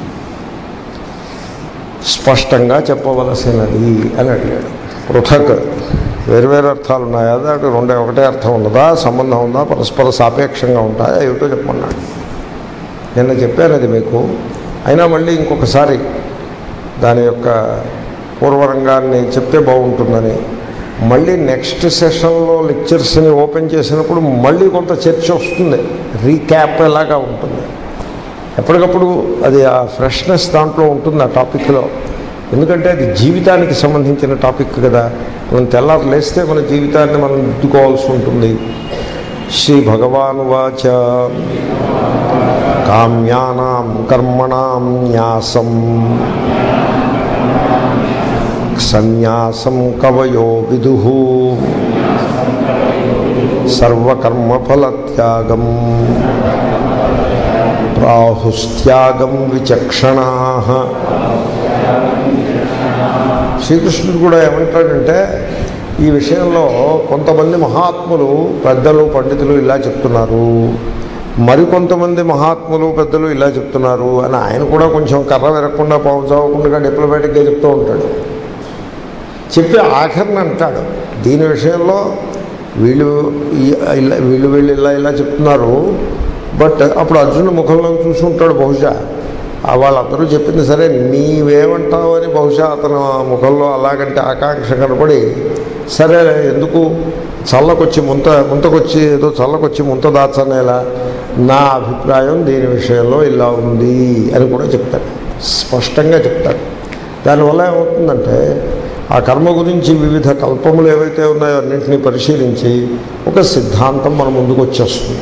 స్పష్టంగా చెప్పవలసినది అని అడిగాడు. పృథక్ వేరు వేరు అర్థాలు ఉన్నాయా, దాంట్లో రెండే ఒకటే అర్థం ఉన్నదా, సంబంధం ఉందా, పరస్పర సాపేక్షంగా ఉంటాయా, ఏమిటో చెప్పమన్నాడు. నిన్న చెప్పాను అది మీకు. అయినా మళ్ళీ ఇంకొకసారి దాని యొక్క పూర్వరంగాన్ని చెప్తే బాగుంటుందని మళ్ళీ నెక్స్ట్ సెషన్లో లెక్చర్స్ని ఓపెన్ చేసినప్పుడు మళ్ళీ కొంత చర్చ వస్తుంది, రీక్యాప్ ఎలాగా ఉంటుంది. ఎప్పటికప్పుడు అది ఆ ఫ్రెష్నెస్ దాంట్లో ఉంటుంది ఆ టాపిక్లో. ఎందుకంటే అది జీవితానికి సంబంధించిన టాపిక్ కదా. మనం తెల్లారు లేస్తే మన జీవితాన్ని మనం దిద్దుకోవాల్సి ఉంటుంది. శ్రీ భగవాను వాచ కామ్యానాం కర్మణాం న్యాసం సన్యాసం కవయో విదుః సర్వకర్మఫలత్యాగం ప్రాహుస్త్యాగం విచక్షణాః. శ్రీకృష్ణుడు కూడా ఏమంటాడంటే ఈ విషయంలో కొంతమంది మహాత్ములు పెద్దలు పండితులు ఇలా చెప్తున్నారు, మరికొంతమంది మహాత్ములు పెద్దలు ఇలా చెప్తున్నారు అని ఆయన కూడా కొంచెం కర్ర విరగకుండా పావు చావకుండా డిప్లొమాటిక్గా చెప్తూ ఉంటాడు. చెప్పి ఆఖరిని అంటాడు దీని విషయంలో వీళ్ళు ఇలా వీళ్ళు వీళ్ళు ఇలా ఇలా చెప్తున్నారు. బట్ అప్పుడు అర్జునుడు ముఖంలో చూసుకుంటాడు, బహుశా వాళ్ళందరూ చెప్పింది సరే నీవేమంటావు అని బహుశా అతను ముఖంలో అలాగంటే ఆకాంక్ష కనపడి సరే ఎందుకు చల్లకొచ్చి ముంత ముంతకొచ్చి ఏదో చల్లకొచ్చి ముంత దాచనేలా నా అభిప్రాయం దీని విషయంలో ఇలా ఉంది అని కూడా చెప్తాడు, స్పష్టంగా చెప్తాడు. దానివల్ల ఏమవుతుందంటే ఆ కర్మ గురించి వివిధ కల్పములు ఏవైతే ఉన్నాయో అన్నింటినీ పరిశీలించి ఒక సిద్ధాంతం మన ముందుకు వచ్చేస్తుంది.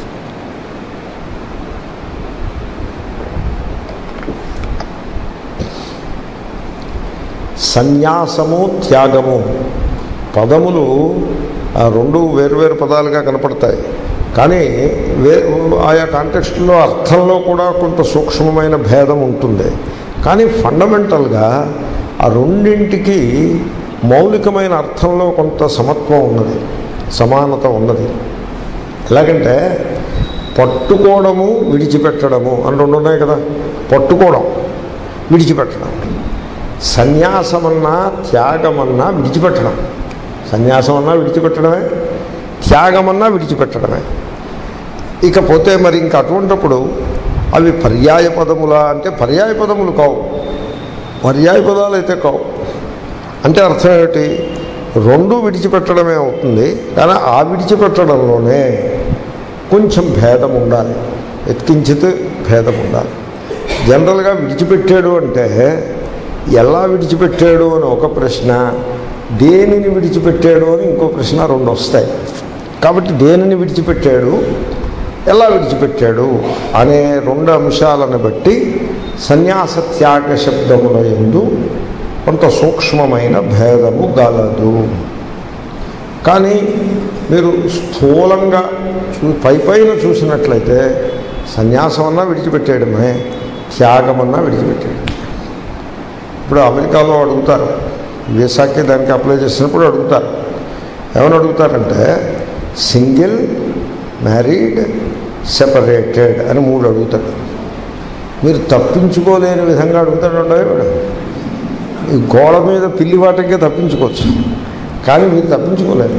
సన్యాసము త్యాగము పదములు రెండు వేరువేరు పదాలుగా కనపడతాయి, కానీ వే ఆయా కాంటెక్స్ట్లో అర్థంలో కూడా కొంత సూక్ష్మమైన భేదం ఉంటుంది. కానీ ఫండమెంటల్గా ఆ రెండింటికి మౌలికమైన అర్థంలో కొంత సమత్వం ఉన్నది, సమానత ఉన్నది. ఎలాగంటే పట్టుకోవడము విడిచిపెట్టడము అని రెండు ఉన్నాయి కదా. పట్టుకోవడం విడిచిపెట్టడం, సన్యాసమన్నా త్యాగమన్నా విడిచిపెట్టడం. సన్యాసం అన్నా విడిచిపెట్టడమే, త్యాగమన్నా విడిచిపెట్టడమే. ఇకపోతే మరి ఇంక అటువంటిప్పుడు అవి పర్యాయ పదములా అంటే పర్యాయ పదములు కావు, పర్యాయ పదాలు అయితే కావు. అంటే అర్థం ఏమిటి, రెండూ విడిచిపెట్టడమే అవుతుంది, కానీ ఆ విడిచిపెట్టడంలోనే కొంచెం భేదం ఉండాలి, ఎత్కించిత్ భేదం ఉండాలి. జనరల్గా విడిచిపెట్టాడు అంటే ఎలా విడిచిపెట్టాడు అని ఒక ప్రశ్న, దేనిని విడిచిపెట్టాడు అని ఇంకో ప్రశ్న, రెండు వస్తాయి. కాబట్టి దేనిని విడిచిపెట్టాడు, ఎలా విడిచిపెట్టాడు అనే రెండు అంశాలను బట్టి సన్యాస త్యాగ శబ్దముల యందు కొంత సూక్ష్మమైన భేదము గలదు. కానీ మీరు స్థూలంగా చూ పై పైన చూసినట్లయితే సన్యాసం అన్నా విడిచిపెట్టేయడమే, త్యాగమన్నా విడిచిపెట్టేయడం. ఇప్పుడు అమెరికాలో అడుగుతారు, వీసాకి దానికి అప్లై చేసినప్పుడు అడుగుతారు, ఏమని అడుగుతారంటే సింగిల్, మ్యారీడ్, సెపరేటెడ్ అని మూడు అడుగుతాడు. మీరు తప్పించుకోలేని విధంగా అడుగుతాడండి. ఈ గోడ మీద పిల్లి వాటికే తప్పించుకోవచ్చు, కానీ మీరు తప్పించుకోలేరు.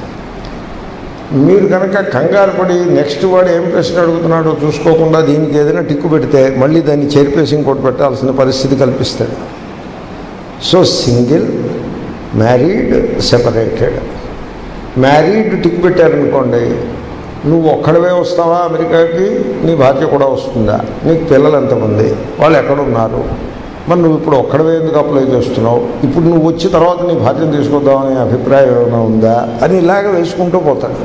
మీరు కనుక కంగారు పడి నెక్స్ట్ వాడు ఏం ప్రశ్న అడుగుతున్నాడో చూసుకోకుండా దీనికి ఏదైనా టిక్కు పెడితే మళ్ళీ దాన్ని చేర్పేసి ఇంకోటి పెట్టాల్సిన పరిస్థితి కల్పిస్తాడు. So single, married, separated. Married tick పెట్టారనుకోండి, నువ్వు ఒక్కడవే వస్తావా అమెరికాకి, నీ భార్య కూడా వస్తుందా, నీకు పిల్లలు ఎంతమంది, వాళ్ళు ఎక్కడున్నారు, మరి నువ్వు ఇప్పుడు ఒక్కడవే ఎందుకు అప్లై చేస్తున్నావు, ఇప్పుడు నువ్వు వచ్చి తర్వాత నీ భార్యను తీసుకొద్దామనే అభిప్రాయం ఏమైనా ఉందా అని ఇలాగ వేసుకుంటూ పోతాడు.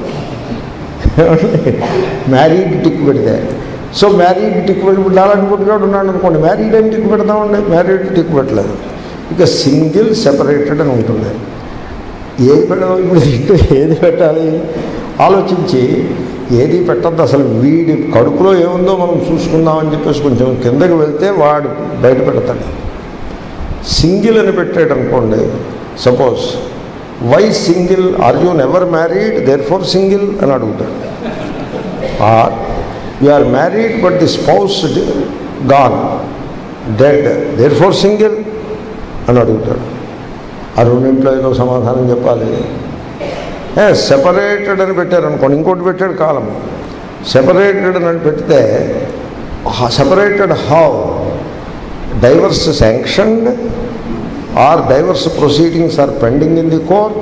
మ్యారీడ్ టిక్ పెడితే సో మ్యారీడ్ టిక్ పెట్టి ఉండాలనుకుంటున్నాడు ఉన్నాడు అనుకోండి, మ్యారీడ్ అని టిక్ పెడతామండి, మ్యారీడ్ టిక్ పెట్టలేదు. ఇక సింగిల్, సెపరేటెడ్ అని ఉంటుంది. ఏది పెడదాం ఇప్పుడు, ఇంట్లో ఏది పెట్టాలి ఆలోచించి ఏది పెట్టద్దు, అసలు వీడి కడుపులో ఏముందో మనం చూసుకుందామని చెప్పేసి కొంచెం కిందకి వెళ్తే వాడు బయట పెడతాడు. సింగిల్ అని పెట్టాడు అనుకోండి, suppose why single, are you never married therefore single అని అడుగుతాడు. Are you or married but the spouse gone dead therefore single అని అడుగుతాడు. ఆ రెండింట్లో ఏదో సమాధానం చెప్పాలి. సెపరేటెడ్ అని పెట్టారనుకోండి, ఇంకోటి పెట్టాడు కాలం, సెపరేటెడ్ అని పెడితే separated how, divorce sanctioned or divorce proceedings are pending in the court,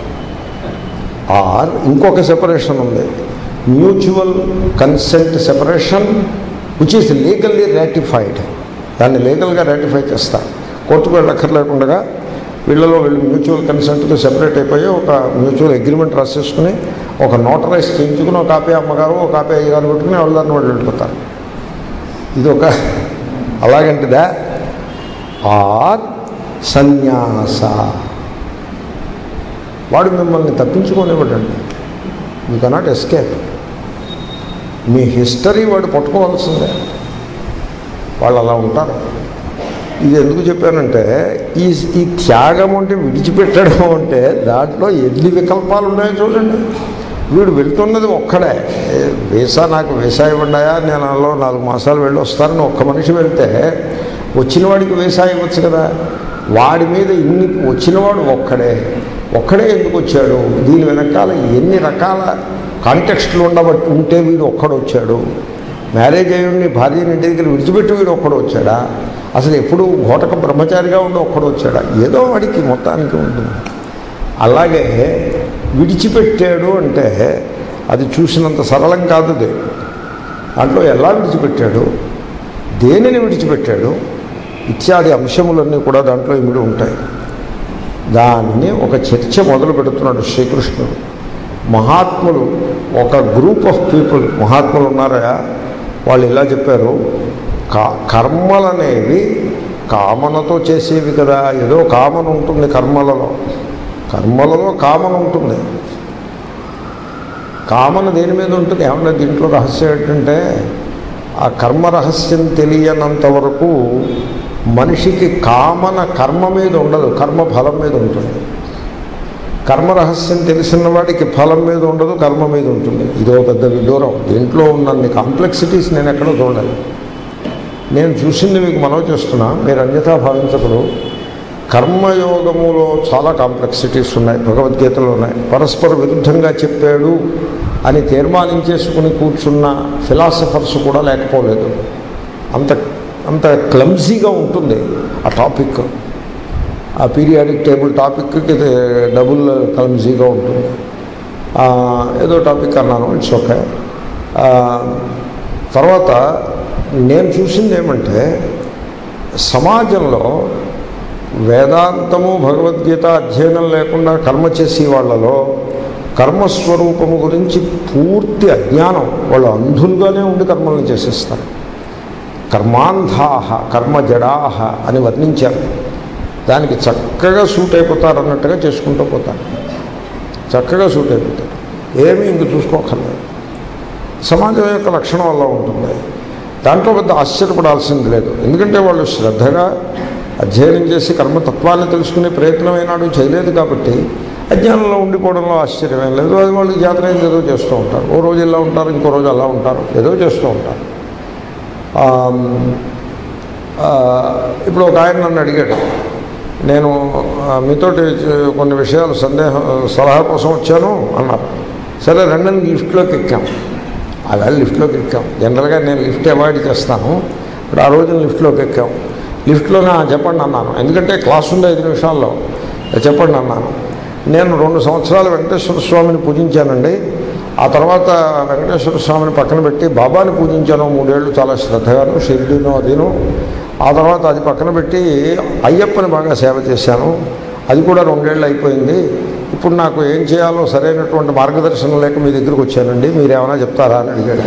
or ఇంకొక సెపరేషన్ ఉంది, mutual consent separation which is legally ratified. దాన్ని లీగల్గా రాటిఫై చేస్తారు, కోర్టుకు వెళ్ళక్కర్లేకుండా వీళ్ళలో వీళ్ళు మ్యూచువల్ కన్సెంట్తో సెపరేట్ అయిపోయి ఒక మ్యూచువల్ అగ్రిమెంట్ రాసేసుకుని ఒక నోటరైజ్ చేయించుకుని ఒక కాపీ అమ్మగారు ఒక కాపీ అయ్యగారు పెట్టుకుని వాళ్ళు దాన్ని వాళ్ళు వెళ్ళిపోతారు. ఇది ఒక అలాగంటిదా. ఆర్ సన్యాస. వాడు మిమ్మల్ని తప్పించుకోనివ్వడండి. You cannot escape. మీ హిస్టరీ వాడు పట్టుకోవాల్సిందే. వాళ్ళు అలా ఉంటారు. ఇది ఎందుకు చెప్పానంటే ఈ ఈ త్యాగం అంటే విడిచిపెట్టడం అంటే దాంట్లో ఎన్ని వికల్పాలు ఉన్నాయో చూడండి. వీడు వెళ్తున్నది ఒక్కడే. వీసా నాకు వీసా ఇవ్వండాయా, నేను అందులో నాలుగు మాసాలు వెళ్ళి వస్తానని ఒక్క మనిషి వెళ్తే వచ్చిన వాడికి వీసా ఇవ్వచ్చు కదా. వాడి మీద ఇన్ని వచ్చినవాడు ఒక్కడే. ఒక్కడే ఎందుకు వచ్చాడు? దీని వెనకాల ఎన్ని రకాల కాంటెక్స్ట్లు ఉండబట్టి ఉంటే వీడు ఒక్కడు వచ్చాడు. మ్యారేజ్ అయ్యి భార్యని ఇంటి దగ్గర విడిచిపెట్టి వీడు ఒక్కడు వచ్చాడా? అసలు ఎప్పుడు ఘోటక బ్రహ్మచారిగా ఉండి ఒక్కడు వచ్చాడా? ఏదో వాడికి మొత్తానికి ఉంటుంది. అలాగే విడిచిపెట్టాడు అంటే అది చూసినంత సరళం కాదు. అది దాంట్లో ఎలా విడిచిపెట్టాడు, దేనిని విడిచిపెట్టాడు ఇత్యాది అంశములన్నీ కూడా దాంట్లో ఇమిడి ఉంటాయి. దానిని ఒక చర్చ మొదలు పెడుతున్నాడు శ్రీకృష్ణుడు. మహాత్ములు, ఒక గ్రూప్ ఆఫ్ పీపుల్ మహాత్ములు ఉన్నారా, వాళ్ళు ఇలా చెప్పారు, కా కర్మలనేవి కామనతో చేసేవి కదా. ఏదో కామన ఉంటుంది కర్మలలో. కర్మలలో కామన ఉంటుంది. కామన దేని మీద ఉంటుంది? ఏమన్నా దీంట్లో రహస్యం ఏంటంటే ఆ కర్మ రహస్యం తెలియనంత వరకు మనిషికి కామన కర్మ మీద ఉండదు, కర్మ ఫలం మీద ఉంటుంది. కర్మ రహస్యం తెలిసిన వాడికి ఫలం మీద ఉండదు, కర్మ మీద ఉంటుంది. ఇదో పెద్ద విడ్డూరం. దీంట్లో ఉన్నన్ని కాంప్లెక్సిటీస్ నేను ఎక్కడో చూడాలి. నేను చూసింది మీకు మనవి చేస్తున్నా, మీరు అన్యథా భావించకూడదు. కర్మయోగములో చాలా కాంప్లెక్సిటీస్ ఉన్నాయి, భగవద్గీతలో ఉన్నాయి. పరస్పర విరుద్ధంగా చెప్పాడు అని తీర్మానించేసుకుని కూర్చున్న ఫిలాసఫర్స్ కూడా లేకపోలేదు. అంత అంత క్లమ్జీగా ఉంటుంది ఆ టాపిక్. ఆ పీరియాడిక్ టేబుల్ టాపిక్కి డబుల్ క్లమ్జీగా ఉంటుంది. ఏదో టాపిక్ అన్నాను, ఇట్స్ ఓకే. తర్వాత నేను చూసింది ఏమంటే సమాజంలో వేదాంతము భగవద్గీత అధ్యయనం లేకుండా కర్మ చేసే వాళ్ళలో కర్మస్వరూపము గురించి పూర్తి అజ్ఞానం. వాళ్ళు అంధులుగానే ఉండి కర్మలను చేసేస్తారు. కర్మాంధాహ కర్మజడాహ అని వర్ణించారు. దానికి చక్కగా సూట్ అయిపోతారు అన్నట్టుగా చేసుకుంటూ పోతారు. చక్కగా సూట్ అయిపోతారు, ఏమీ ఇంక చూసుకోకర్లేదు. సమాజం యొక్క లక్షణం అలా ఉంటుంది. దాంట్లో పెద్ద ఆశ్చర్యపడాల్సింది లేదు. ఎందుకంటే వాళ్ళు శ్రద్ధగా అధ్యయనం చేసి కర్మతత్వాన్ని తెలుసుకునే ప్రయత్నం ఏనాడు చేయలేదు కాబట్టి అజ్ఞానంలో ఉండిపోవడంలో ఆశ్చర్యమేం లేదు. అది వాళ్ళు జాతరైంది ఏదో చేస్తూ ఉంటారు. ఓ రోజు ఇలా ఉంటారు, ఇంకో రోజు అలా ఉంటారు, ఏదో చేస్తూ ఉంటారు. ఇప్పుడు ఒక ఆయన నన్ను అడిగాడు, నేను మీతోటి కొన్ని విషయాలు సందేహం సలహా కోసం వచ్చాను అన్నారు. సరే రెండని లిఫ్ట్లోకి ఎక్కాం. అలా లిఫ్ట్లోకి ఎక్కాం. జనరల్గా నేను లిఫ్ట్ అవాయిడ్ చేస్తాను. ఇప్పుడు ఆ రోజున లిఫ్ట్లోకి ఎక్కాం. లిఫ్ట్లోనే చెప్పండి అన్నాను, ఎందుకంటే క్లాస్ ఉంది ఐదు నిమిషాల్లో, చెప్పండి అన్నాను. నేను రెండు సంవత్సరాలు వెంకటేశ్వర స్వామిని పూజించానండి. ఆ తర్వాత వెంకటేశ్వర స్వామిని పక్కన పెట్టి బాబాని పూజించాను మూడేళ్ళు చాలా శ్రద్ధగాను, షిరిడీను అదిను. ఆ తర్వాత అది పక్కన పెట్టి అయ్యప్పని బాగా సేవ చేశాను, అది కూడా రెండేళ్ళు అయిపోయింది. ఇప్పుడు నాకు ఏం చేయాలో సరైనటువంటి మార్గదర్శనం లేక మీ దగ్గరికి వచ్చానండి, మీరేమైనా చెప్తారా అని అడిగాడు.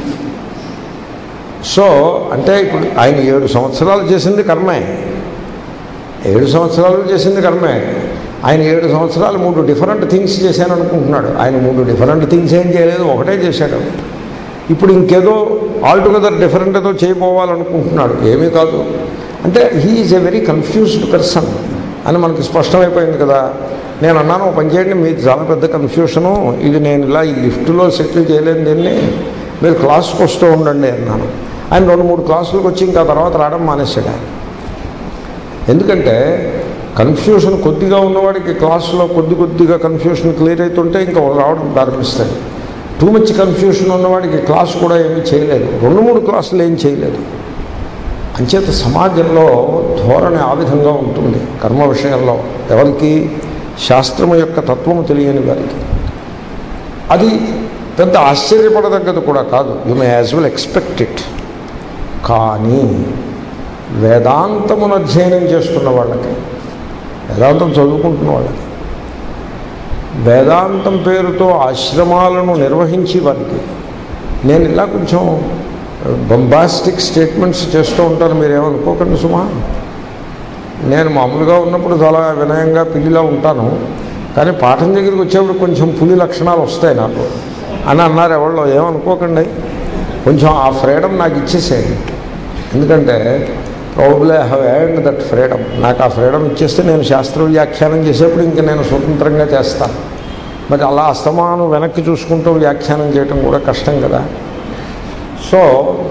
సో అంటే ఇప్పుడు ఆయన ఏడు సంవత్సరాలు చేసింది కర్మే, ఏడు సంవత్సరాలు చేసింది కర్మే. ఆయన ఏడు సంవత్సరాలు మూడు డిఫరెంట్ థింగ్స్ చేశాను అనుకుంటున్నాడు. ఆయన మూడు డిఫరెంట్ థింగ్స్ ఏం చేయలేదు, ఒకటే చేశాడు. ఇప్పుడు ఇంకేదో ఆల్టుగెదర్ డిఫరెంట్ ఏదో చేయబోవాలనుకుంటున్నాడు. ఏమీ కాదు. అంటే he is a very confused person అని మనకి స్పష్టమైపోయింది కదా. నేను అన్నాను, పని చేయండి, మీది చాలా పెద్ద కన్ఫ్యూషను, ఇది నేను ఇలా ఈ లిఫ్ట్లో సెటిల్ చేయలేను దీన్ని, మీరు క్లాస్కి వస్తూ ఉండండి అన్నాను. ఆయన రెండు మూడు క్లాసులకు వచ్చి ఇంకా తర్వాత రావడం మానేశాడు ఆయన. ఎందుకంటే కన్ఫ్యూషన్ కొద్దిగా ఉన్నవాడికి క్లాసులో కొద్ది కొద్దిగా కన్ఫ్యూషన్ క్లియర్ అవుతుంటే ఇంకా రావడం ప్రారంభిస్తాడు. టూ మచ్ కన్ఫ్యూషన్ ఉన్నవాడికి క్లాసు కూడా ఏమీ చేయలేదు, రెండు మూడు క్లాసులు ఏం చేయలేదు. అంచేత సమాజంలో ధోరణి ఆ విధంగా ఉంటుంది కర్మ విషయంలో. ఎవరికి? శాస్త్రము యొక్క తత్వము తెలియని వారికి. అది పెద్ద ఆశ్చర్యపడదగ్గది కూడా కాదు. You may as well expect it. కానీ వేదాంతమును అధ్యయనం చేస్తున్న వాళ్ళకి, వేదాంతం చదువుకుంటున్న వాళ్ళకి, వేదాంతం పేరుతో ఆశ్రమాలను నిర్వహించి వారికి, నేను ఇలా కొంచెం బొంబాస్టిక్ స్టేట్మెంట్స్ చేస్తూ ఉంటాను, మీరేమనుకోకండి సుమా. నేను మామూలుగా ఉన్నప్పుడు చాలా వినయంగా పిల్లిలా ఉంటాను, కానీ పాఠం దగ్గరికి వచ్చేప్పుడు కొంచెం పులి లక్షణాలు వస్తాయి నాకు అని అన్నారు ఎవరో. ఏమనుకోకండి, కొంచెం ఆ ఫ్రీడమ్ నాకు ఇచ్చేసేయండి. ఎందుకంటే probably I have earned that freedom. నాకు ఆ ఫ్రీడమ్ ఇచ్చేస్తే నేను శాస్త్ర వ్యాఖ్యానం చేసేప్పుడు ఇంక నేను స్వతంత్రంగా చేస్తాను. మరి అలా అస్తమానం వెనక్కి చూసుకుంటూ వ్యాఖ్యానం చేయటం కూడా కష్టం కదా. సో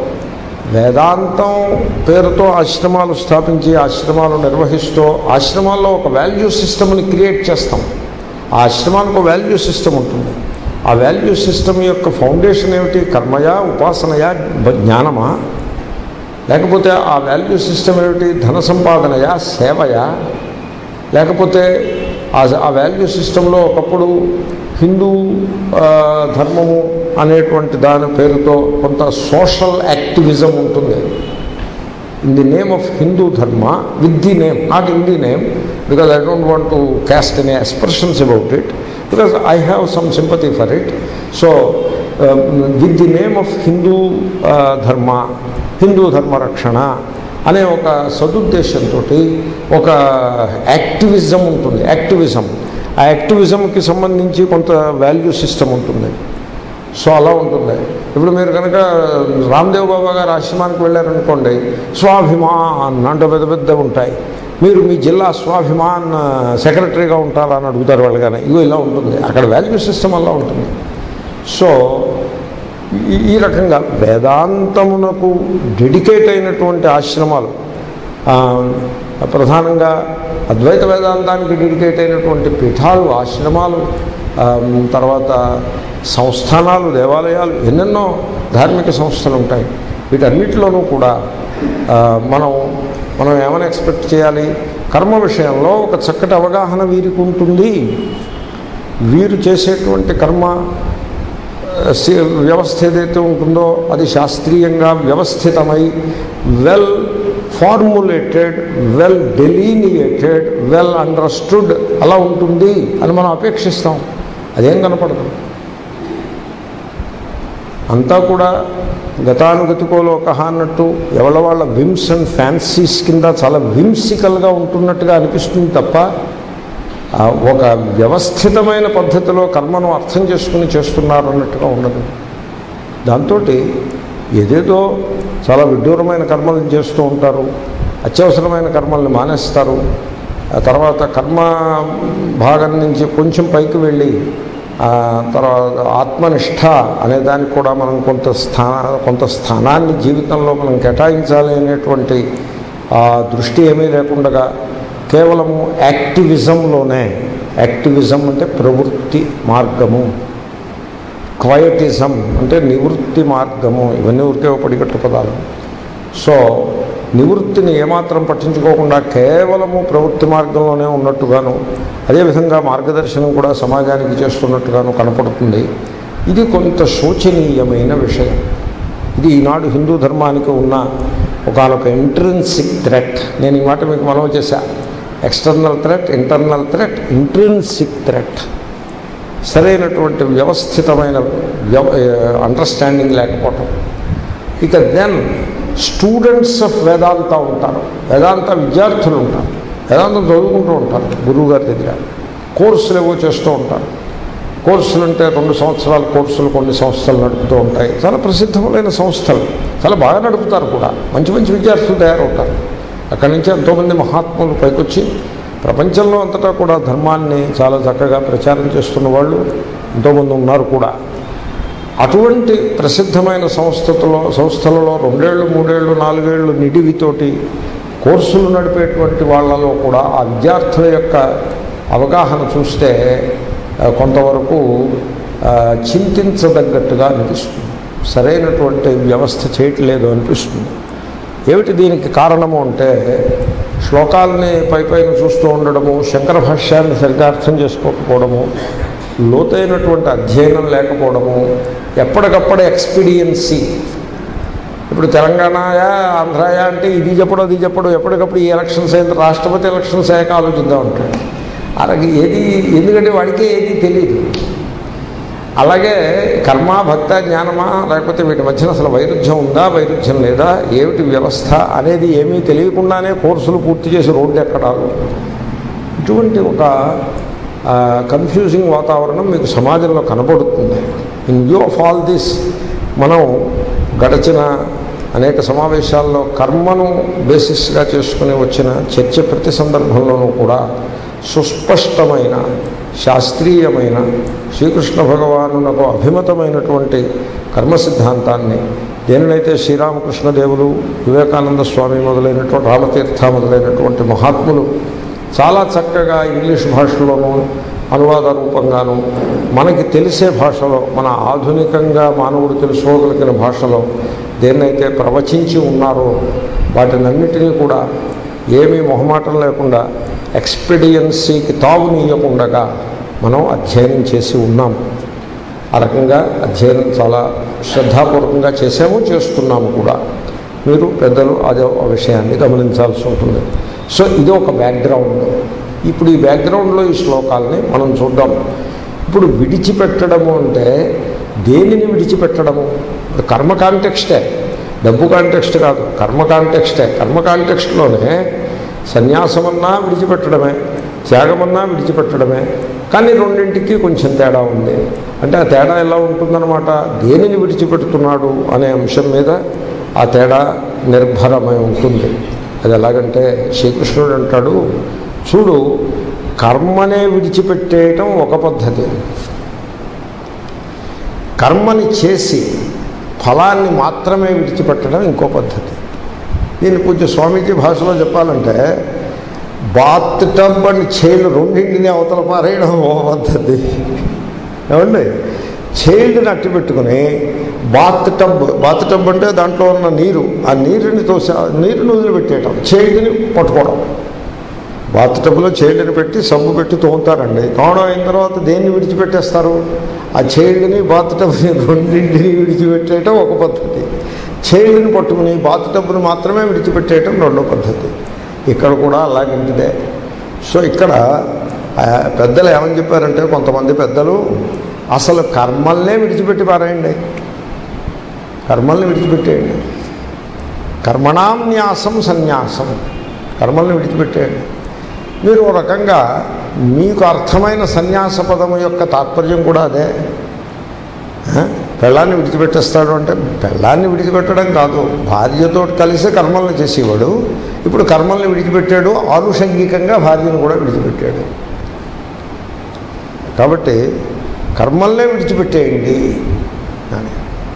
వేదాంతం పేరుతో ఆశ్రమాలు స్థాపించి ఆశ్రమాలు నిర్వహిస్తూ ఆశ్రమాల్లో ఒక వాల్యూ సిస్టమ్ని క్రియేట్ చేస్తాం. ఆ ఆశ్రమానికి ఒక వాల్యూ సిస్టమ్ ఉంటుంది. ఆ వాల్యూ సిస్టమ్ యొక్క ఫౌండేషన్ ఏమిటి? కర్మయా, ఉపాసనయా, జ్ఞానమా? లేకపోతే ఆ వాల్యూ సిస్టమ్ ఏమిటి? ధన సంపాదనయా, సేవయా? లేకపోతే ఆ వాల్యూ సిస్టంలో ఒకప్పుడు హిందూ ధర్మము అనేటువంటి దాని పేరుతో కొంత సోషల్ యాక్టివిజం ఉంటుంది. In the name of Hindu dharma, with the name, not in the name, because I don't want to cast any expressions about it, because I have some sympathy for it. So with the name of Hindu dharma, Hindu ధర్మ రక్షణ అనే ఒక సదుద్దేశంతో ఒక activism ఉంటుంది. Activism ఆ యాక్టివిజంకి సంబంధించి కొంత వాల్యూ సిస్టమ్ ఉంటుంది. సో అలా ఉంటుంది. ఇప్పుడు మీరు కనుక రామ్దేవ్ బాబా గారు ఆశ్రమానికి వెళ్ళారనుకోండి, స్వాభిమాన్ అంటూ పెద్ద పెద్ద ఉంటాయి. మీరు మీ జిల్లా స్వాభిమాన్ సెక్రటరీగా ఉంటారా అని అడుగుతారు వాళ్ళు. కానీ ఇగో ఇలా ఉంటుంది అక్కడ వాల్యూ సిస్టమ్ అలా ఉంటుంది. సో ఈ రకంగా వేదాంతమునకు డెడికేట్ అయినటువంటి ఆశ్రమాలు, ప్రధానంగా అద్వైత వేదాంతానికి డెడికేట్ అయినటువంటి పీఠాలు, ఆశ్రమాలు, తర్వాత సంస్థానాలు, దేవాలయాలు, ఎన్నెన్నో ధార్మిక సంస్థలు ఉంటాయి. వీటన్నిటిలోనూ కూడా మనం మనం ఏమైనా ఎక్స్పెక్ట్ చేయాలి? కర్మ విషయంలో ఒక చక్కటి అవగాహన వీరికి ఉంటుంది. వీరు చేసేటువంటి కర్మ వ్యవస్థ ఏదైతే ఉంటుందో అది శాస్త్రీయంగా వ్యవస్థితమై well formulated, well delineated, well understood అలా ఉంటుంది అని మనం అపేక్షిస్తాం. అదేం కనపడదు. అంతా కూడా గతానుగతికోలోక అన్నట్టు ఎవళ్ళ వాళ్ళ విమ్స్ అండ్ ఫ్యాన్సీస్ కింద చాలా విమ్సికల్గా ఉంటున్నట్టుగా అనిపిస్తుంది తప్ప ఒక వ్యవస్థితమైన పద్ధతిలో కర్మను అర్థం చేసుకుని చేస్తున్నారు అన్నట్టుగా ఉండదు. దాంతో ఏదేదో చాలా విడ్డూరమైన కర్మలను చేస్తూ ఉంటారు, అత్యవసరమైన కర్మల్ని మానేస్తారు. తర్వాత కర్మ భాగం నుంచి కొంచెం పైకి వెళ్ళి తర్వాత ఆత్మనిష్ట అనే దానికి కూడా మనం కొంత స్థాన కొంత స్థానాన్ని జీవితంలో మనం కేటాయించాలి అనేటువంటి ఆ దృష్టి ఏమీ లేకుండా కేవలము యాక్టివిజంలోనే, యాక్టివిజం అంటే ప్రవృత్తి మార్గము, క్వయటిజం అంటే నివృత్తి మార్గము, ఇవన్నీ ఊరికే పడిగట్టు పదాలు. సో నివృత్తిని ఏమాత్రం పట్టించుకోకుండా కేవలము ప్రవృత్తి మార్గంలోనే ఉన్నట్టుగాను, అదేవిధంగా మార్గదర్శనం కూడా సమాజానికి చేస్తున్నట్టుగాను కనపడుతుంది. ఇది కొంత శోచనీయమైన విషయం. ఇది ఈనాడు హిందూ ధర్మానికి ఉన్న ఒకనొక ఇంట్రిన్సిక్ థ్రెట్. నేను ఈ మాట మీకు మనవి చేశా. External threat, internal threat, intrinsic threat. సరైనటువంటి వ్యవస్థితమైన వ్యవ అండర్స్టాండింగ్ లేకపోవటం. ఇక దెన్ స్టూడెంట్స్ ఆఫ్ వేదాంత ఉంటారు, వేదాంత విద్యార్థులు ఉంటారు, వేదాంతం చదువుకుంటూ ఉంటారు గురువు గారి దగ్గర, కోర్సులు ఏవో చేస్తూ ఉంటారు. కోర్సులు అంటే రెండు సంవత్సరాల కోర్సులు కొన్ని సంస్థలు నడుపుతూ ఉంటాయి. చాలా ప్రసిద్ధమైన సంస్థలు, చాలా బాగా నడుపుతారు కూడా. మంచి మంచి విద్యార్థులు తయారవుతారు. అక్కడి నుంచి ఎంతోమంది మహాత్ములు పైకొచ్చి ప్రపంచంలో అంతటా కూడా ధర్మాన్ని చాలా చక్కగా ప్రచారం చేస్తున్న వాళ్ళు ఎంతోమంది ఉన్నారు కూడా. అటువంటి ప్రసిద్ధమైన సంస్థలో సంస్థలలో రెండేళ్ళు, మూడేళ్ళు, నాలుగేళ్ళు నిడివితోటి కోర్సులు నడిపేటువంటి వాళ్ళలో కూడా ఆ విద్యార్థుల యొక్క అవగాహన చూస్తే కొంతవరకు చింతించదగ్గట్టుగా అనిపిస్తుంది. సరైనటువంటి వ్యవస్థ చేయట్లేదు అనిపిస్తుంది. ఏమిటి దీనికి కారణము అంటే శ్లోకాలని పై పైన చూస్తూ ఉండడము, శంకర భాష్యాన్ని సరిగ్గా అర్థం చేసుకోకపోవడము, లోతైనటువంటి అధ్యయనం లేకపోవడము, ఎప్పటికప్పుడు ఎక్స్పీడియన్సీ. ఇప్పుడు తెలంగాణయా ఆంధ్రాయా అంటే ఇది చెప్పడం అది చెప్పడం, ఎప్పటికప్పుడు ఈ ఎలక్షన్స్ అయిన రాష్ట్రపతి ఎలక్షన్స్ అయ్యాక ఆలోచిద్దాం ఉంటాడు. అలాగే ఏది, ఎందుకంటే వాడికే ఏది తెలియదు. అలాగే కర్మ భక్త జ్ఞానమా లేకపోతే వీటి మధ్యన అసలు వైరుధ్యం ఉందా వైరుధ్యం లేదా ఏమిటి వ్యవస్థ అనేది ఏమీ తెలియకుండానే కోర్సులు పూర్తి చేసి రోడ్డు ఎక్కడాలు, ఇటువంటి ఒక కన్ఫ్యూజింగ్ వాతావరణం మీకు సమాజంలో కనబడుతుంది. In view of all this మనం గడిచిన అనేక సమావేశాల్లో కర్మను బేసిస్గా చేసుకుని వచ్చిన చర్చ ప్రతి సందర్భంలోనూ కూడా సుస్పష్టమైన శాస్త్రీయమైన శ్రీకృష్ణ భగవానునకు అభిమతమైనటువంటి కర్మ సిద్ధాంతాన్ని దేనినైతే శ్రీరామకృష్ణదేవులు, వివేకానంద స్వామి మొదలైనటువంటి రామతీర్థ మొదలైనటువంటి మహాత్ములు చాలా చక్కగా ఇంగ్లీష్ భాషలోనూ అనువాద రూపంగాను మనకి తెలిసే భాషలో, మన ఆధునికంగా మానవుడు తెలుసుకోగలిగిన భాషలో దేన్నైతే ప్రవచించి ఉన్నారో వాటినన్నిటినీ కూడా ఏమీ మొహమాటం లేకుండా ఎక్స్పీడియన్సీకి తావునీయకుండా మనం అధ్యయనం చేసి ఉన్నాం. ఆ రకంగా అధ్యయనం చాలా శ్రద్ధాపూర్వకంగా చేసాము, చేస్తున్నాము కూడా. మీరు పెద్దలు అదే ఆ విషయాన్ని గమనించాల్సి ఉంటుంది. సో ఇది ఒక బ్యాక్గ్రౌండ్. ఇప్పుడు ఈ బ్యాక్గ్రౌండ్లో ఈ శ్లోకాలని మనం చూద్దాం. ఇప్పుడు విడిచిపెట్టడము అంటే దేనిని విడిచిపెట్టడము? ఇప్పుడు కర్మ కాంటెక్స్టే, డబ్బు కాంటెక్స్ట్ కాదు, కర్మ కాంటెక్స్టే. కర్మ కాంటెక్స్ట్లోనే సన్యాసమన్నా విడిచిపెట్టడమే, త్యాగమన్నా విడిచిపెట్టడమే. కానీ రెండింటికి కొంచెం తేడా ఉంది. అంటే ఆ తేడా ఎలా ఉంటుందన్నమాట, దేనిని విడిచిపెడుతున్నాడు అనే అంశం మీద ఆ తేడా నిర్భరమై ఉంటుంది. అది ఎలాగంటే శ్రీకృష్ణుడు అంటాడు, చూడు, కర్మనే విడిచిపెట్టేయటం ఒక పద్ధతి, కర్మని చేసి ఫలాన్ని మాత్రమే విడిచిపెట్టడం ఇంకో పద్ధతి. దీన్ని కొంచెం స్వామీజీ భాషలో చెప్పాలంటే బాత్ టబ్ అండ్ చైల్డ్ రెండింటిని అవతల పారేయడం ఓ పద్ధతి. ఏమండి, చైల్డ్ని అట్టి పెట్టుకుని బాత్ టబ్, బాత్ టబ్ అంటే దాంట్లో ఉన్న నీరు, ఆ నీరుని తోసి నీరుని వదిలిపెట్టేయటం, చైల్డ్ని పట్టుకోవడం. బాత్ టబ్లో చైల్డ్ని పెట్టి సబ్బు పెట్టి తోముతారండి. తోమడం అయిన తర్వాత దేన్ని విడిచిపెట్టేస్తారు? ఆ చైల్డ్ని బాత్ టబ్ని రెండింటిని విడిచిపెట్టేయటం ఒక పద్ధతి. చైల్డ్ని పట్టుకుని బాత్ టబ్ని మాత్రమే విడిచిపెట్టేయటం రెండో పద్ధతి. ఇక్కడ కూడా అలాంటిదే. సో ఇక్కడ పెద్దలు ఏమని చెప్పారంటే, కొంతమంది పెద్దలు అసలు కర్మల్నే విడిచిపెట్టి పారాయండి, కర్మల్ని విడిచిపెట్టేయండి. కర్మణాన్యాసం సన్యాసం, కర్మల్ని విడిచిపెట్టేయండి. మీరు ఒక రకంగా మీకు అర్థమైన సన్యాస పదము యొక్క తాత్పర్యం కూడా అదే. పెళ్ళాన్ని విడిచిపెట్టేస్తాడు అంటే పెళ్ళాన్ని విడిచిపెట్టడం కాదు, భార్యతో కలిసి కర్మల్ని చేసేవాడు ఇప్పుడు కర్మల్ని విడిచిపెట్టాడు, ఆనుషంగికంగా భార్యను కూడా విడిచిపెట్టాడు. కాబట్టి కర్మల్నే విడిచిపెట్టేయండి అని.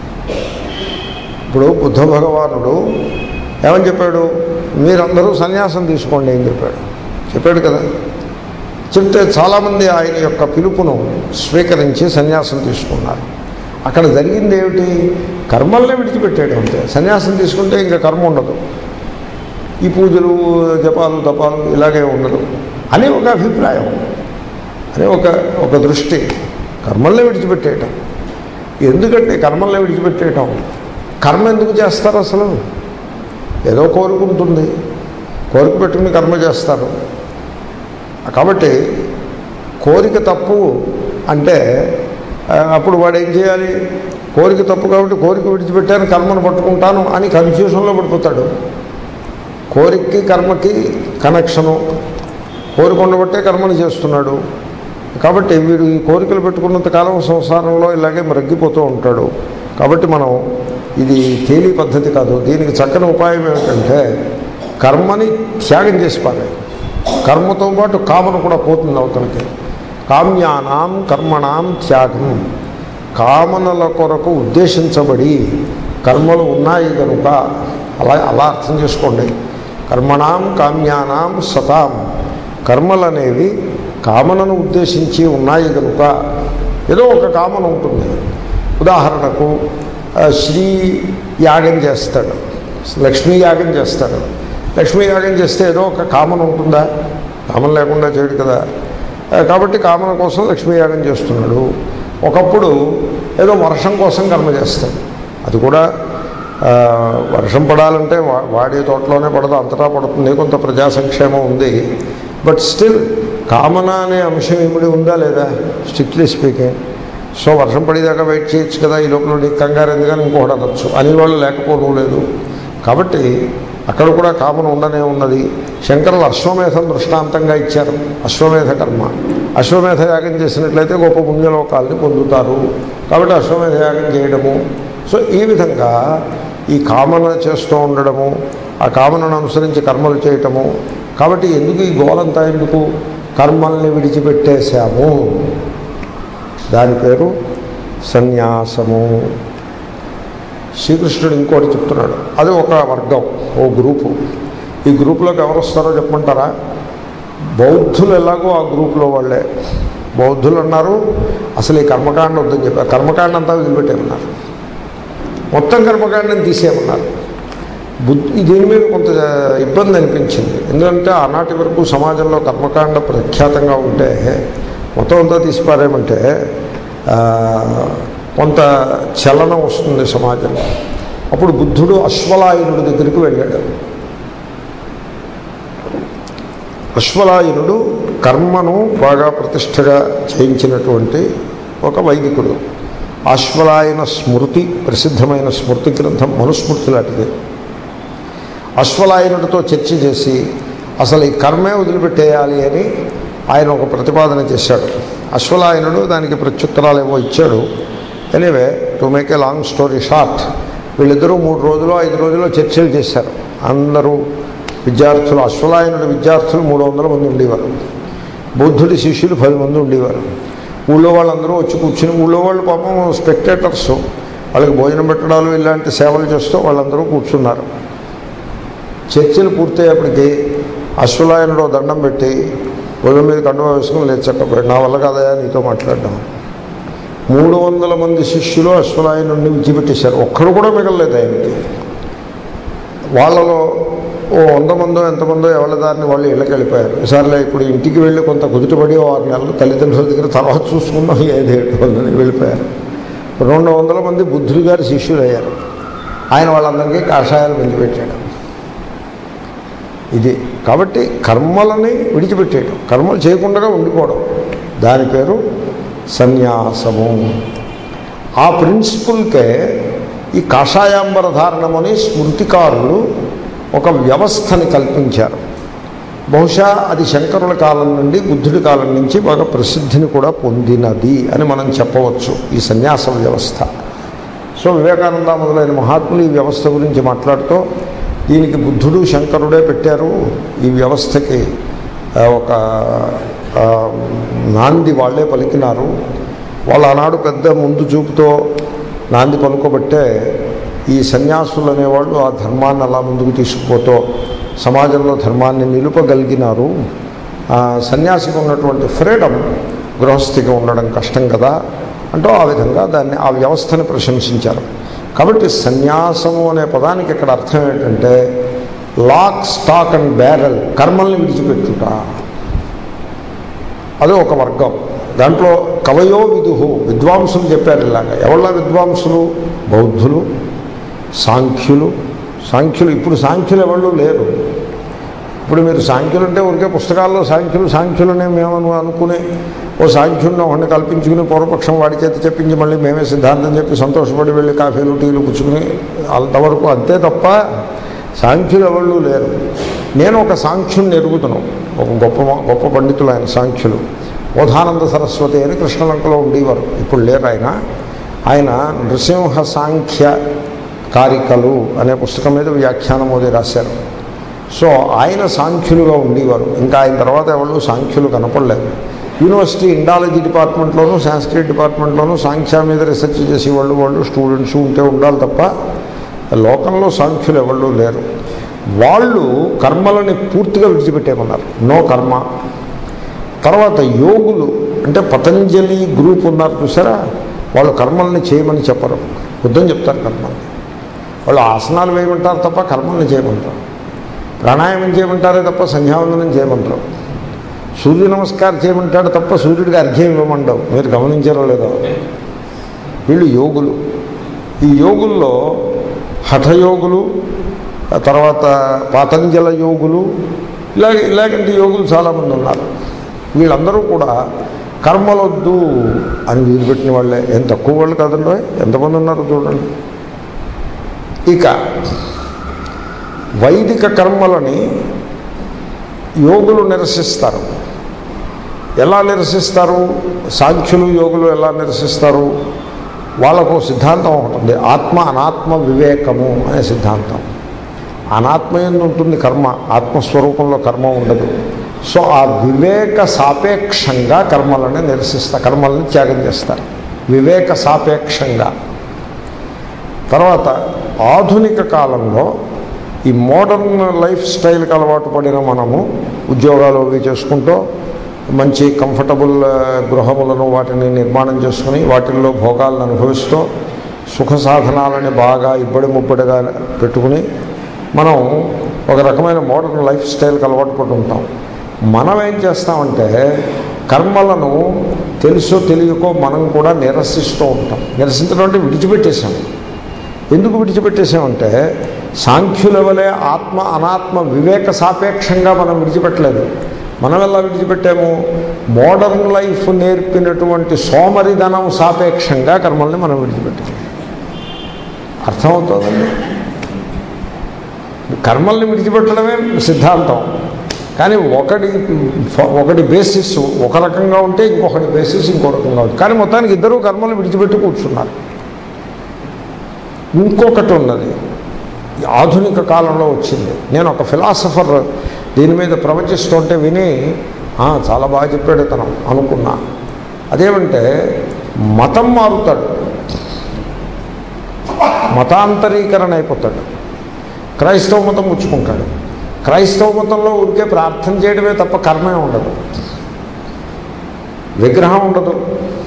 ఇప్పుడు బుద్ధ భగవానుడు ఏమని చెప్పాడు? మీరందరూ సన్యాసం తీసుకోండి అని చెప్పాడు. చెప్పాడు కదా. చెప్తే చాలామంది ఆయన యొక్క పిలుపును స్వీకరించి సన్యాసం తీసుకున్నారు. అక్కడ జరిగింది ఏమిటి? కర్మల్నే విడిచిపెట్టాడు అంతే. సన్యాసం తీసుకుంటే ఇంకా కర్మ ఉండదు, ఈ పూజలు జపాలు తపాలు ఇలాగే ఉండదు అని ఒక అభిప్రాయం, అని ఒక ఒక దృష్టి. కర్మల్నే విడిచిపెట్టేయటం. ఎందుకంటే కర్మల్నే విడిచిపెట్టేయటం, కర్మ ఎందుకు చేస్తారు? అసలు ఏదో కోరుకుంటుంది, కోరిక పెట్టుకుని కర్మ చేస్తారు. కాబట్టి కోరిక తప్పు అంటే అప్పుడు వాడు ఏం చేయాలి? కోరిక తప్పు కాబట్టి కోరిక విడిచిపెట్టాను కర్మను పట్టుకుంటాను అని కన్ఫ్యూషన్లో పడిపోతాడు. కోరికకి కర్మకి కనెక్షను, కోరిక ఉండబట్టే కర్మను చేస్తున్నాడు. కాబట్టి వీడు ఈ కోరికలు పెట్టుకున్నంత కాలం సంసారంలో ఇలాగే మరగ్గిపోతూ ఉంటాడు. కాబట్టి మనం ఇది తేలి పద్ధతి కాదు. దీనికి చక్కని ఉపాయం ఏమిటంటే కర్మని త్యాగం చేసి పారే. కర్మతో పాటు కామన కూడా పోతుంది అవతలకి. కామ్యానాం కర్మణాం త్యాగం, కామనల కొరకు ఉద్దేశించబడి కర్మలు ఉన్నాయి కనుక అలా అలా అర్థం చేసుకోండి. కర్మణాం కామ్యానాం సతాం, కర్మలు అనేవి కామనను ఉద్దేశించి ఉన్నాయి కనుక ఏదో ఒక కామన ఉంటుంది. ఉదాహరణకు శ్రీ యాగం చేస్తాడు, లక్ష్మీ యాగం చేస్తాడు. లక్ష్మీ యాగం చేస్తే ఏదో ఒక కామన ఉంటుందా? కామన లేకుండా చేయడు కదా. కాబట్టి కామన కోసం లక్ష్మీ యాగం చేస్తున్నాడు. ఒకప్పుడు ఏదో వర్షం కోసం కర్మ చేస్తాడు. అది కూడా వర్షం పడాలంటే వాడి తోటలోనే పడదు, అంతటా పడుతుంది, కొంత ప్రజా సంక్షేమం ఉంది. బట్ స్టిల్ కామన అనే అంశం ఇమిడి ఉందా లేదా? స్ట్రిక్ట్లీ స్పీకింగ్ సో వర్షం పడేదాకా వెయిట్ చేయొచ్చు కదా, ఈ లోపల నీకు కంగారు ఎందుకని ఇంకొకటి అనొచ్చు అనేవాళ్ళు లేకపోవడం లేదు. కాబట్టి అక్కడ కూడా కామన ఉండనే ఉన్నది. శంకరులు అశ్వమేధం దృష్టాంతంగా ఇచ్చారు. అశ్వమేధ కర్మ, అశ్వమేధ యాగం చేసినట్లయితే గొప్ప పుణ్యలోకాలని పొందుతారు. కాబట్టి అశ్వమేధ యాగం చేయడము. సో ఈ విధంగా ఈ కామన చేస్తూ ఉండడము, ఆ కామనను అనుసరించి కర్మలు చేయటము. కాబట్టి ఎందుకు ఈ గోలంతా, ఎందుకు కర్మల్ని విడిచిపెట్టేశాము, దాని పేరు సన్యాసము. శ్రీకృష్ణుడు ఇంకోటి చెప్తున్నాడు, అది ఒక వర్గం, ఓ గ్రూపు. ఈ గ్రూపులోకి ఎవరు వస్తారో చెప్పమంటారా? బౌద్ధులు ఎలాగో ఆ గ్రూపులో వాళ్ళే. బౌద్ధులు అన్నారు అసలు ఈ కర్మకాండ వద్దని చెప్పారు, కర్మకాండ అంతా వదిలిపెట్టేమన్నారు, మొత్తం కర్మకాండని తీసేయమన్నారు. బుద్ధి దీని మీద కొంత ఇబ్బంది అనిపించింది. ఎందుకంటే ఆనాటి వరకు సమాజంలో కర్మకాండ ప్రఖ్యాతంగా ఉంటే మొత్తం అంతా తీసిపారేమంటే కొంత చలనం వస్తుంది సమాజంలో. అప్పుడు బుద్ధుడు అశ్వలాయనుడి దగ్గరికి వెళ్ళాడు. అశ్వలాయనుడు కర్మను బాగా ప్రతిష్టగా చేయించినటువంటి ఒక వైదికుడు. అశ్వలాయన స్మృతి ప్రసిద్ధమైన స్మృతి గ్రంథం మనుస్మృతి లాంటిది. అశ్వలాయనుడితో చర్చ చేసి అసలు ఈ కర్మే వదిలిపెట్టేయాలి అని ఆయన ఒక ప్రతిపాదన చేశాడు. అశ్వలాయనుడు దానికి ప్రత్యుత్తరాలు ఏమో ఇచ్చాడు. Anyway, to make a long story short, వీళ్ళిద్దరూ మూడు రోజులు ఐదు రోజుల్లో చర్చలు చేశారు. అందరూ విద్యార్థులు, అశ్వలాయనుడి విద్యార్థులు మూడు వందల మంది ఉండేవారు, బుద్ధుడి శిష్యులు పది మంది ఉండేవారు. ఊళ్ళో వాళ్ళందరూ వచ్చి కూర్చుని, ఊళ్ళో వాళ్ళు పాపం స్పెక్టేటర్స్, వాళ్ళకి భోజనం పెట్టడాలు ఇలాంటి సేవలు చేస్తూ వాళ్ళందరూ కూర్చున్నారు. చర్చలు పూర్తయ్యేప్పటికీ అశ్వలాయనుడు దండం పెట్టి భోజనం మీద కండువా వేసుకుని లేచక్కపోయాడు. నా వల్ల కాదయా నీతో మాట్లాడడం. మూడు వందల మంది శిష్యులు అశ్వలాయనుడిని విడిచిపెట్టేశారు, ఒక్కడు కూడా మిగలలేదు ఆయనకి. వాళ్ళలో ఓ వంద మందో ఎంతమందో ఎవరి దారిని వాళ్ళు ఇళ్ళకి వెళ్ళిపోయారు. ఈసారిలో ఇప్పుడు ఇంటికి వెళ్ళి కొంత కుదుటపడి ఆరు నెలలు తల్లిదండ్రుల దగ్గర తర్వాత చూసుకుందాం ఏదేడు వందని వెళ్ళిపోయారు. రెండు వందల మంది బుద్ధుడి గారి శిష్యులు అయ్యారు. ఆయన వాళ్ళందరికీ కాషాయాలు పంచిపెట్టాడు. ఇది కాబట్టి కర్మలని విడిచిపెట్టేయడం, కర్మలు చేయకుండా ఉండిపోవడం, దాని పేరు సన్యాసము. ఆ ప్రిన్సిపుల్కే ఈ కాషాయాంబర ధారణమని స్మృతికారులు ఒక వ్యవస్థని కల్పించారు. బహుశా అది శంకరుల కాలం నుండి బుద్ధుడి కాలం నుంచి బాగా ప్రసిద్ధిని కూడా పొందినది అని మనం చెప్పవచ్చు ఈ సన్యాస వ్యవస్థ. సో వివేకానంద మొదలైన మహాత్ములు ఈ వ్యవస్థ గురించి మాట్లాడుతూ దీనికి బుద్ధుడు శంకరుడే పెట్టారు, ఈ వ్యవస్థకి ఒక నాంది వాళ్ళే పలికినారు. వాళ్ళు ఆనాడు పెద్ద ముందు చూపుతో నాంది పలుకోబట్టే ఈ సన్యాసులు అనేవాళ్ళు ఆ ధర్మాన్ని అలా ముందుకు తీసుకుపోతూ సమాజంలో ధర్మాన్ని నిలుపగలిగినారు. సన్యాసికి ఉన్నటువంటి ఫ్రీడమ్ గృహస్థిగా ఉండడం కష్టం కదా అంటూ ఆ విధంగా దాన్ని ఆ వ్యవస్థని ప్రశంసించారు. కాబట్టి సన్యాసము అనే పదానికి ఇక్కడ అర్థం ఏంటంటే లాక్ స్టాక్ అండ్ బ్యారెల్, కర్మల్ని విడిచిపెట్టుట. అది ఒక వర్గం. దాంట్లో కవయో విదుహు, విద్వాంసులు చెప్పారు ఇలాగ. ఎవళ్ళ విద్వాంసులు? బౌద్ధులు, సాంఖ్యులు. సాంఖ్యులు ఇప్పుడు సాంఖ్యులు ఎవళ్ళు లేరు. ఇప్పుడు మీరు సాంఖ్యులు అంటే ఊరికే పుస్తకాల్లో సాంఖ్యులు సాంఖ్యులనే మేము అనుకుని ఓ సాంఖ్యుడిని ఒకరిని కల్పించుకుని పూర్వపక్షం వాడి చేత చెప్పించి మళ్ళీ మేమే సిద్ధాంతం చెప్పి సంతోషపడి వెళ్ళి కాఫీలు టీలు పుచ్చుకుని అంతవరకు అంతే తప్ప సాంఖ్యులు ఎవళ్ళు లేరు. నేను ఒక సాంఖ్యుడిని ఎరుగుతున్నాను, ఒక గొప్ప గొప్ప పండితులు ఆయన సాంఖ్యులు. బోధానంద సరస్వతి అని కృష్ణలంకలో ఉండేవారు, ఇప్పుడు లేరు ఆయన. ఆయన నృసింహ సాంఖ్య కారికలు అనే పుస్తకం మీద వ్యాఖ్యానం అది రాశారు. సో ఆయన సాంఖ్యులుగా ఉండేవారు. ఇంకా ఆయన తర్వాత ఎవరు సాంఖ్యులు కనపడలేదు. యూనివర్సిటీ ఇండాలజీ డిపార్ట్మెంట్లోనూ సాంస్క్రిట్ డిపార్ట్మెంట్లోనూ సాంఖ్య మీద రీసెర్చ్ చేసేవాళ్ళు వాళ్ళు స్టూడెంట్స్ ఉంటే ఉండాలి తప్ప లోకంలో సాంఖ్యులు ఎవళ్ళు లేరు. వాళ్ళు కర్మలని పూర్తిగా విడిచిపెట్టేమన్నారు, నో కర్మ. తర్వాత యోగులు అంటే పతంజలి గ్రూప్ ఉన్నారు చూసారా, వాళ్ళు కర్మల్ని చేయమని చెప్పరు, వద్దని చెప్తారు కర్మల్ని. వాళ్ళు ఆసనాలు వేయమంటారు తప్ప కర్మల్ని చేయమంటారు. ప్రాణాయామం చేయమంటారే తప్ప సంధ్యావందనం చేయమంటారు. సూర్య నమస్కారం చేయమంటాడు తప్ప సూర్యుడికి అర్ఘ్యం ఇవ్వమంటావు. మీరు గమనించారో లేదో? వీళ్ళు యోగులు. ఈ యోగుల్లో హఠయోగులు, తర్వాత పాతంజల యోగులు, ఇలాగ ఇలాగంటి యోగులు చాలామంది ఉన్నారు. వీళ్ళందరూ కూడా కర్మలొద్దు అని వీలుపెట్టిన వాళ్ళే ఏం తక్కువ వాళ్ళు కాదండి, ఎంతమంది ఉన్నారు చూడండి. ఇక వైదిక కర్మలని యోగులు నిరసిస్తారు. ఎలా నిరసిస్తారు? సాంఖ్యులు యోగులు ఎలా నిరసిస్తారు? వాళ్ళకు సిద్ధాంతం ఒకటి ఉంది, ఆత్మ అనాత్మ వివేకము అనే సిద్ధాంతం. అనాత్మయందు ఉంటుంది కర్మ, ఆత్మస్వరూపంలో కర్మ ఉండదు. సో ఆ వివేక సాపేక్షంగా కర్మలని నిరసిస్తారు, కర్మల్ని త్యాగం చేస్తారు వివేక సాపేక్షంగా. తర్వాత ఆధునిక కాలంలో ఈ మోడర్న్ లైఫ్ స్టైల్కి అలవాటు పడిన మనము ఉద్యోగాలు అవి చేసుకుంటూ మంచి కంఫర్టబుల్ గృహములను వాటిని నిర్మాణం చేసుకుని వాటిల్లో భోగాలను అనుభవిస్తూ సుఖ సాధనాలని బాగా ఇబ్బడి ముబ్బడిగా పెట్టుకుని మనం ఒక రకమైన మోడర్న్ లైఫ్ స్టైల్కి అలవాటు పడి ఉంటాం. మనం ఏం చేస్తామంటే కర్మలను తెలుసో తెలియకో మనం కూడా నిరసిస్తూ ఉంటాం. నిరసించడం అంటే విడిచిపెట్టేశాం. ఎందుకు విడిచిపెట్టేసామంటే సాంఖ్యుల వలె ఆత్మ అనాత్మ వివేక సాపేక్షంగా మనం విడిచిపెట్టలేదు. మనం ఎలా విడిచిపెట్టాము? మోడర్న్ లైఫ్ నేర్పినటువంటి సోమరిధనం సాపేక్షంగా కర్మల్ని మనం విడిచిపెట్టాము. అర్థమవుతుందండి? కర్మల్ని విడిచిపెట్టడమే సిద్ధాంతం. కానీ ఒకటి ఒకటి బేసిస్ ఒక రకంగా ఉంటే ఇంకొకటి బేసిస్ ఇంకో రకంగా ఉంటుంది. కానీ మొత్తానికి ఇద్దరూ కర్మలు విడిచిపెట్టి కూర్చున్నారు. ఇంకొకటి ఉన్నది, ఆధునిక కాలంలో వచ్చింది. నేను ఒక ఫిలాసఫర్ దీని మీద ప్రవచిస్తుంటే విని చాలా బాగా చెప్పాడు తను అనుకున్నా. అదేమంటే మతం మారుతాడు, మతాంతరీకరణ అయిపోతాడు. క్రైస్తవ మతం పుచ్చుకుంటాడు. క్రైస్తవ మతంలో ఊరికే ప్రార్థన చేయడమే తప్ప కర్మే ఉండదు, విగ్రహం ఉండదు.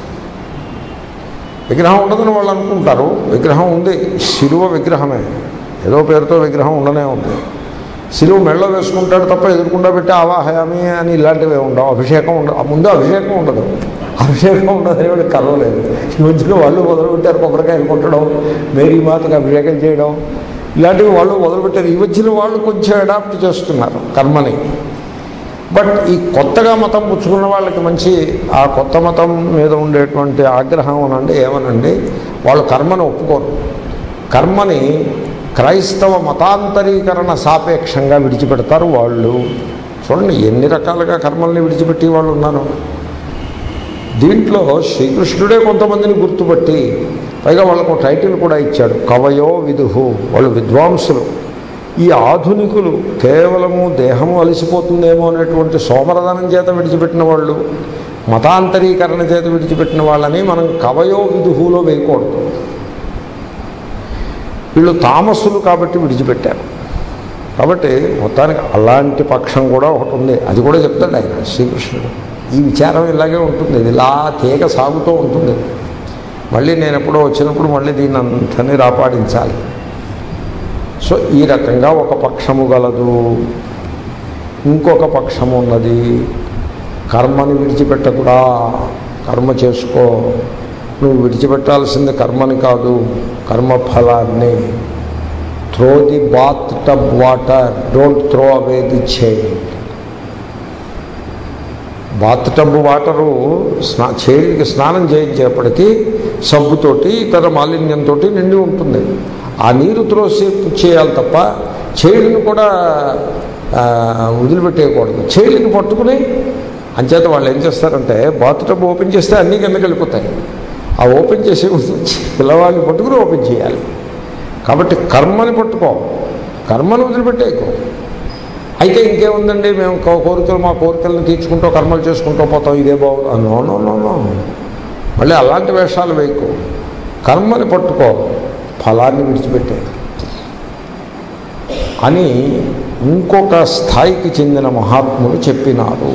విగ్రహం ఉండదని వాళ్ళు అనుకుంటారు. విగ్రహం ఉంది, శిలువ విగ్రహమే, ఏదో పేరుతో విగ్రహం ఉండనే ఉంది. శిలువ మెళ్ళో వేసుకుంటాడు తప్ప ఎదురుకుండా పెట్టి ఆవాహయామి అని ఇలాంటివి ఉండవు. అభిషేకం ఉండదు, ముందు అభిషేకం ఉండదు. అభిషేకం ఉండదని వాడికి కలవలేదు. ఈ మధ్యలో వాళ్ళు మొదలుపెట్టారు కొబ్బరికాయలు కొట్టడం, మేరీ మాతకు అభిషేకం చేయడం, ఇలాంటివి వాళ్ళు మొదలుపెట్టారు. ఈ మధ్యలో వాళ్ళు కొంచెం అడాప్ట్ చేస్తున్నారు కర్మని. బట్ ఈ కొత్తగా మతం పుచ్చుకున్న వాళ్ళకి మంచి ఆ కొత్త మతం మీద ఉండేటువంటి ఆగ్రహం అనండి ఏమనండి, వాళ్ళు కర్మను ఒప్పుకోరు. కర్మని క్రైస్తవ మతాంతరీకరణ సాపేక్షంగా విడిచిపెడతారు వాళ్ళు. చూడండి ఎన్ని రకాలుగా కర్మల్ని విడిచిపెట్టి వాళ్ళు ఉన్నారు. దీంట్లో శ్రీకృష్ణుడే కొంతమందిని గుర్తుపట్టి పైగా వాళ్ళకు టైటిల్ కూడా ఇచ్చాడు, కవయో విదుహు. వాళ్ళు విద్వాంసులు. ఈ ఆధునికులు కేవలము దేహము అలసిపోతుందేమో అనేటువంటి సోమరధనం చేత విడిచిపెట్టిన వాళ్ళు, మతాంతరీకరణ చేత విడిచిపెట్టిన వాళ్ళని మనం కవయో విదుహులో వేయకూడదు. వీళ్ళు తామస్సులు కాబట్టి విడిచిపెట్టారు. కాబట్టి మొత్తానికి అలాంటి పక్షం కూడా ఒకటి ఉంది. అది కూడా చెప్తాడు ఆయన శ్రీకృష్ణుడు. ఈ విచారం ఇలాగే ఉంటుంది, ఇది ఇలా తీగ సాగుతూ ఉంటుంది. మళ్ళీ నేను ఎప్పుడో వచ్చినప్పుడు మళ్ళీ దీన్ని అంతని రాపాడించాలి. సో ఈ రకంగా ఒక పక్షము గలదు. ఇంకొక పక్షము ఉన్నది, కర్మని విడిచిపెట్టకుడా, కర్మ చేసుకో. నువ్వు విడిచిపెట్టాల్సింది కర్మని కాదు, కర్మఫలాన్ని. Throw the bath tub water, don't throw away the child. Bath tub water స్నా చైల్డ్కి స్నానం చేయించేప్పటికీ సబ్బుతోటి ఇతర మాలిన్యంతో నిండి ఉంటుంది. ఆ నీరు త్రోసి చేయాలి తప్ప చైల్డ్ని కూడా వదిలిపెట్టేయకూడదు. చైల్డ్ని పట్టుకుని అంచేత వాళ్ళు ఏం చేస్తారంటే బాత్ టబ్ ఓపెన్ చేస్తే అన్నీ కిందకి వెళ్ళిపోతాయి. ఆ ఓపెన్ చేసి పిల్లవాడిని పట్టుకుని ఓపెన్ చేయాలి. కాబట్టి కర్మని పట్టుకో, కర్మను వదిలిపెట్టేయకు. అయితే ఇంకేముందండి, మేము కోరికలు మా కోరికలను తీర్చుకుంటూ కర్మలు చేసుకుంటూ పోతాం, ఇదే బాగుంది. నో నో నో నో మళ్ళీ అలాంటి వేషాలు వేయకు. కర్మని పట్టుకో, ఫలాన్ని విడిచిపెట్టే అని ఇంకొక స్థాయికి చెందిన మహాత్ములు చెప్పినారు.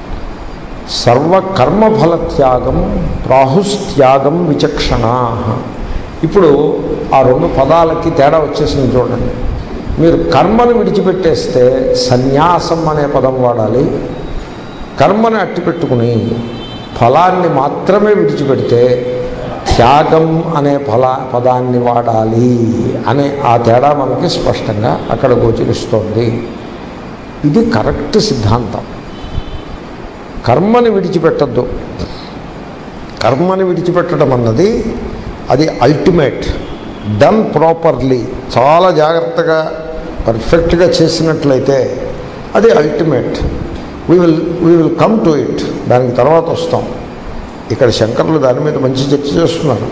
సర్వకర్మఫల త్యాగం ప్రాహుస్త్యాగం విచక్షణా. ఇప్పుడు ఆ రెండు పదాలకి తేడా వచ్చేసింది చూడండి. మీరు కర్మను విడిచిపెట్టేస్తే సన్యాసం అనే పదం వాడాలి. కర్మను అట్టిపెట్టుకుని ఫలాన్ని మాత్రమే విడిచిపెడితే త్యాగం అనే ఫల పదాన్ని వాడాలి అనే ఆ తేడా మనకి స్పష్టంగా అక్కడ గోచరిస్తోంది. ఇది కరెక్ట్ సిద్ధాంతం. కర్మని విడిచిపెట్టద్దు, కర్మని విడిచిపెట్టడం అన్నది అది అల్టిమేట్. డన్ ప్రాపర్లీ, చాలా జాగ్రత్తగా పర్ఫెక్ట్గా చేసినట్లయితే అది ultimate. We will we will come to it. దానికి తర్వాత వస్తాం. ఇక్కడ శంకరులు దాని మీద మంచి చర్చ చేస్తున్నారు.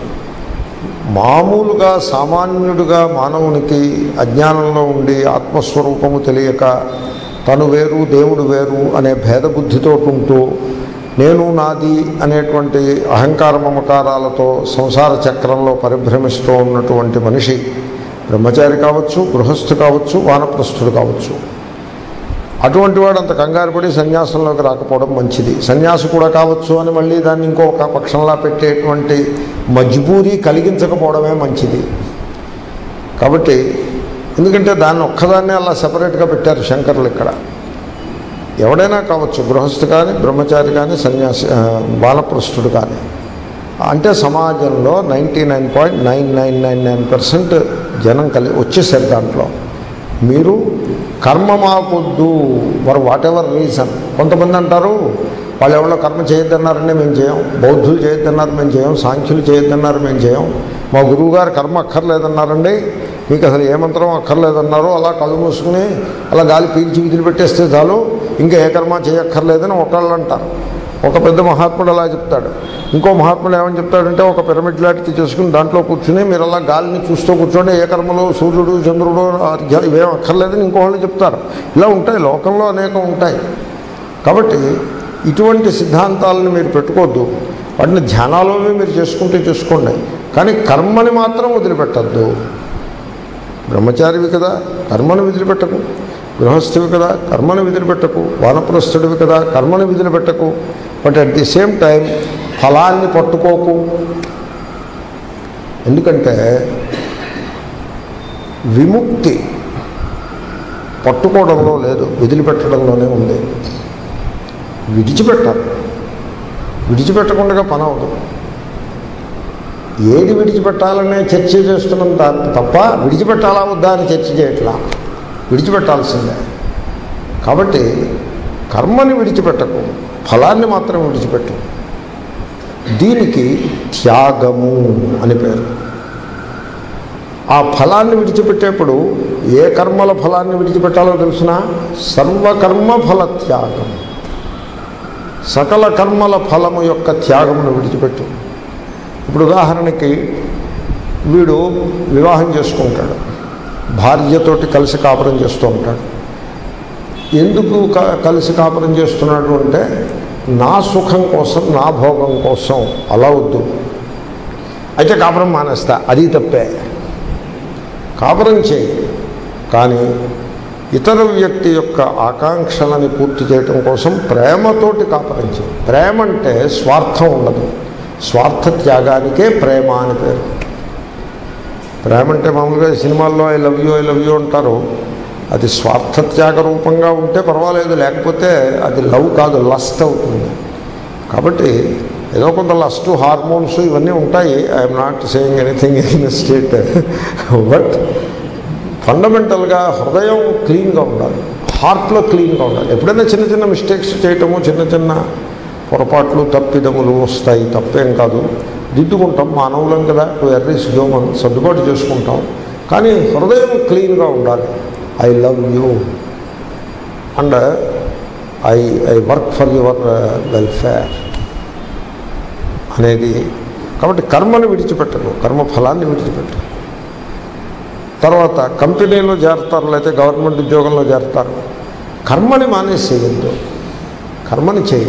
మామూలుగా సామాన్యుడిగా మానవునికి అజ్ఞానంలో ఉండి ఆత్మస్వరూపము తెలియక తను వేరు దేవుడు వేరు అనే భేదబుద్ధితో ఉంటూ నేను నాది అనేటువంటి అహంకార మమకారాలతో సంసార చక్రంలో పరిభ్రమిస్తూ ఉన్నటువంటి మనిషి బ్రహ్మచారి కావచ్చు, గృహస్థు కావచ్చు, వానప్రస్థుడు కావచ్చు. అటువంటి వాడు అంత కంగారు పడి సన్యాసంలోకి రాకపోవడం మంచిది. సన్యాసి కూడా కావచ్చు అని మళ్ళీ దాన్ని ఇంకొక పక్షంలా పెట్టేటువంటి మజ్బూరీ కలిగించకపోవడమే మంచిది. కాబట్టి ఎందుకంటే దాన్ని ఒక్కదాన్నే అలా సపరేట్గా పెట్టారు శంకరులు. ఇక్కడ ఎవడైనా కావచ్చు, గృహస్థు కానీ, బ్రహ్మచారి కానీ, సన్యాసి వానప్రస్థుడు కానీ. అంటే సమాజంలో ninety nine point nine nine nine nine percent జనం కలి వచ్చేసారు దాంట్లో. మీరు కర్మ మాకొద్దు ఫర్ వాట్ ఎవర్ రీజన్. కొంతమంది అంటారు వాళ్ళు ఎవరో కర్మ చేయొద్దన్నారంటే మేము చేయం, బౌద్ధులు చేయొద్దన్నారు మేము చేయం, సాంఖ్యులు చేయొద్దన్నారు మేము చేయం, మా గురువుగారు కర్మ అక్కర్లేదన్నారండి, మీకు అసలు ఏ మంత్రం అక్కర్లేదన్నారో అలా కళ్ళు మూసుకుని అలా గాలి పీల్చి విధులు పెట్టేస్తే చాలు, ఇంకా ఏ కర్మ చేయక్కర్లేదని ఒకళ్ళు అంటారు. ఒక పెద్ద మహాత్ముడు అలా చెప్తాడు. ఇంకో మహాత్ముడు ఏమని చెప్తాడంటే ఒక పిరమిడ్ లాంటిది చేసుకుని దాంట్లో కూర్చుని మీరు అలా గాలిని చూస్తూ కూర్చోండి, ఏ కర్మలో సూర్యుడు చంద్రుడు ఇవేం అక్కర్లేదని ఇంకోళ్ళు చెప్తారు. ఇలా ఉంటాయి, లోకంలో అనేకం ఉంటాయి. కాబట్టి ఇటువంటి సిద్ధాంతాలను మీరు పెట్టుకోవద్దు. వాటిని ధ్యానాలోనే మీరు చేసుకుంటూ చేసుకోండి, కానీ కర్మని మాత్రం వదిలిపెట్టద్దు. బ్రహ్మచారివి కదా, కర్మను వదిలిపెట్టకు. గృహస్థువి కదా, కర్మను వదిలిపెట్టకు. వానప్రస్థుడివి కదా, కర్మను వదిలిపెట్టకు. But at the same time ఫలాన్ని పట్టుకోకు. ఎందుకంటే విముక్తి పట్టుకోవడంలో లేదు, వదిలిపెట్టడంలోనే ఉంది. విడిచిపెట్టాలి, విడిచిపెట్టకుండా పని అవుతుంది. ఏది విడిచిపెట్టాలనే చర్చ చేస్తున్నాం తప్ప విడిచిపెట్టాలా వద్దా అని చర్చ చేయట్లా. విడిచిపెట్టాల్సిందే. కాబట్టి కర్మని విడిచిపెట్టకు, ఫలాన్ని మాత్రం విడిచిపెట్టు. దీనికి త్యాగము అని పేరు. ఆ ఫలాన్ని విడిచిపెట్టేప్పుడు ఏ కర్మల ఫలాన్ని విడిచిపెట్టాలో తెలిసిన సర్వకర్మ ఫల త్యాగం. సకల కర్మల ఫలము యొక్క త్యాగమును విడిచిపెట్టు. ఇప్పుడు ఉదాహరణకి వీడు వివాహం చేసుకుంటాడు, భార్యతోటి కలిసి కాపురం చేస్తూ ఉంటాడు. ఎందుకు కలిసి కాపురం చేస్తున్నాడు అంటే నా సుఖం కోసం, నా భోగం కోసం. అలా వద్దు. అయితే కాపురం మానేస్తా, అది తప్పే. కాపురం చేయి, కానీ ఇతర వ్యక్తి యొక్క ఆకాంక్షలని పూర్తి చేయటం కోసం ప్రేమతోటి కాపురం చేయి. ప్రేమ అంటే స్వార్థం ఉండదు. స్వార్థ త్యాగానికే ప్రేమ అని పేరు. ప్రేమ అంటే మామూలుగా సినిమాల్లో I love you I love you అంటారు. అది స్వార్థ త్యాగ రూపంగా ఉంటే పర్వాలేదు, లేకపోతే అది లవ్ కాదు, లస్ట్ అవుతుంది. కాబట్టి ఏదో కొంత లస్ట్, హార్మోన్స్ ఇవన్నీ ఉంటాయి. I'm not saying anything in the state. But ఫండమెంటల్గా హృదయం క్లీన్గా ఉండాలి, హార్ట్లో క్లీన్గా ఉండాలి. ఎప్పుడైనా చిన్న చిన్న మిస్టేక్స్ చేయటము, చిన్న చిన్న పొరపాట్లు తప్పిదములు వస్తాయి, తప్పేం కాదు, దిద్దుకుంటాం. మానవులం కదా, టు ఎర్రీస్ హ్యూమన్, సర్దుబాటు చేసుకుంటాం. కానీ హృదయం క్లీన్గా ఉండాలి. I love you and I I work for your welfare అనేది. కాబట్టి కర్మను విడిచిపెట్టరు, కర్మఫలాన్ని విడిచిపెట్టరు. తర్వాత కంపెనీలో చేరతారు, లేకపోతే గవర్నమెంట్ ఉద్యోగంలో చేరతారు. కర్మని మానేసేయద్దు, కర్మని చేయి,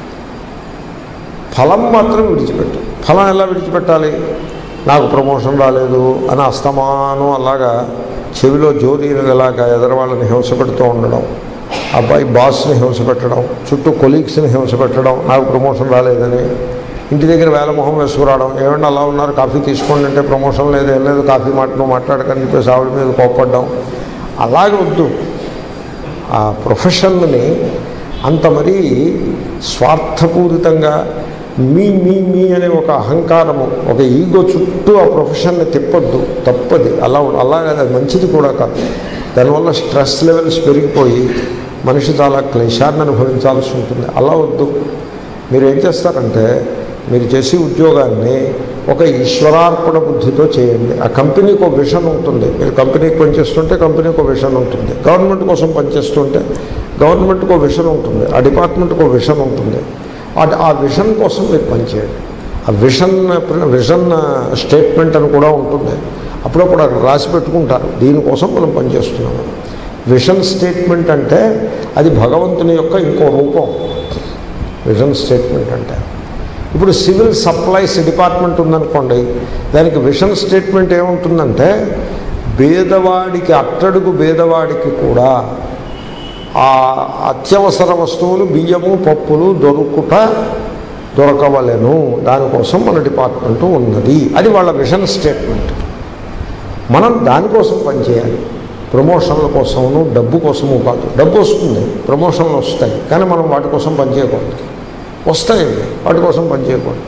ఫలం మాత్రం విడిచిపెట్టు. ఫలం ఎలా విడిచిపెట్టాలి? నాకు ప్రమోషన్ రాలేదు అని అస్తమానం అలాగా చెవిలో జోరీలాగా ఎదరవాళ్ళని హింస పెడుతూ ఉండడం, అబ్బాయి బాస్ని హింస పెట్టడం, చుట్టూ కొలీగ్స్ని హింస పెట్టడం, నాకు ప్రమోషన్ రాలేదని. ఇంటి దగ్గర వేల మొహం వేసుకురావడం, ఏమన్నా అలా ఉన్నారు కాఫీ తీసుకోండి అంటే ప్రమోషన్ లేదు, ఏం లేదు, కాఫీ మాటను మాట్లాడకని చెప్పేసి ఆవిడ మీద కోప్పడ్డం. అలాగే వద్దు. ఆ ప్రొఫెషన్ని అంత మరీ స్వార్థపూరితంగా మీ మీ మీ అనే ఒక అహంకారము, ఒక ఈగో చుట్టూ ఆ ప్రొఫెషన్ని తిప్పొద్దు, తప్పది. అలా అలాగే అది మంచిది కూడా కాదు. దానివల్ల స్ట్రెస్ లెవెల్స్ పెరిగిపోయి మనిషి చాలా క్లేశాన్ని అనుభవించాల్సి ఉంటుంది. అలా వద్దు. మీరు ఏం చేస్తారంటే మీరు చేసే ఉద్యోగాన్ని ఒక ఈశ్వరార్పణ బుద్ధితో చేయండి. ఆ కంపెనీకి ఒక విషన్ ఉంటుంది. మీరు కంపెనీకి పనిచేస్తుంటే కంపెనీకి ఒక విషన్ ఉంటుంది. గవర్నమెంట్ కోసం పనిచేస్తుంటే గవర్నమెంట్కి ఒక విషన్ ఉంటుంది. ఆ డిపార్ట్మెంట్కి ఒక విషన్ ఉంటుంది. ఆ విషన్ కోసం మీరు పనిచేయండి. ఆ విషన్ విజన్ స్టేట్మెంట్ అని కూడా ఉంటుంది. అప్పుడప్పుడు అక్కడ రాసి పెట్టుకుంటారు, దీనికోసం మనం పనిచేస్తున్నాము. విషన్ స్టేట్మెంట్ అంటే అది భగవంతుని యొక్క ఇంకో రూపం. విజన్ స్టేట్మెంట్ అంటే ఇప్పుడు సివిల్ సప్లైస్ డిపార్ట్మెంట్ ఉందనుకోండి, దానికి విషన్ స్టేట్మెంట్ ఏముంటుందంటే పేదవాడికి, అట్టడుగు పేదవాడికి కూడా ఆ అత్యవసర వస్తువులు బియ్యము పప్పులు దొరుకుట దొరకవలెను, దానికోసం మన డిపార్ట్మెంటు ఉన్నది. అది వాళ్ళ విషన్ స్టేట్మెంట్. మనం దానికోసం పనిచేయాలి. ప్రమోషన్ల కోసము డబ్బు కోసము కాదు. డబ్బు వస్తుంది, ప్రమోషన్లు వస్తాయి, కానీ మనం వాటి కోసం పనిచేయకూడదు. వస్తాయి, వాటి కోసం పనిచేయకూడదు.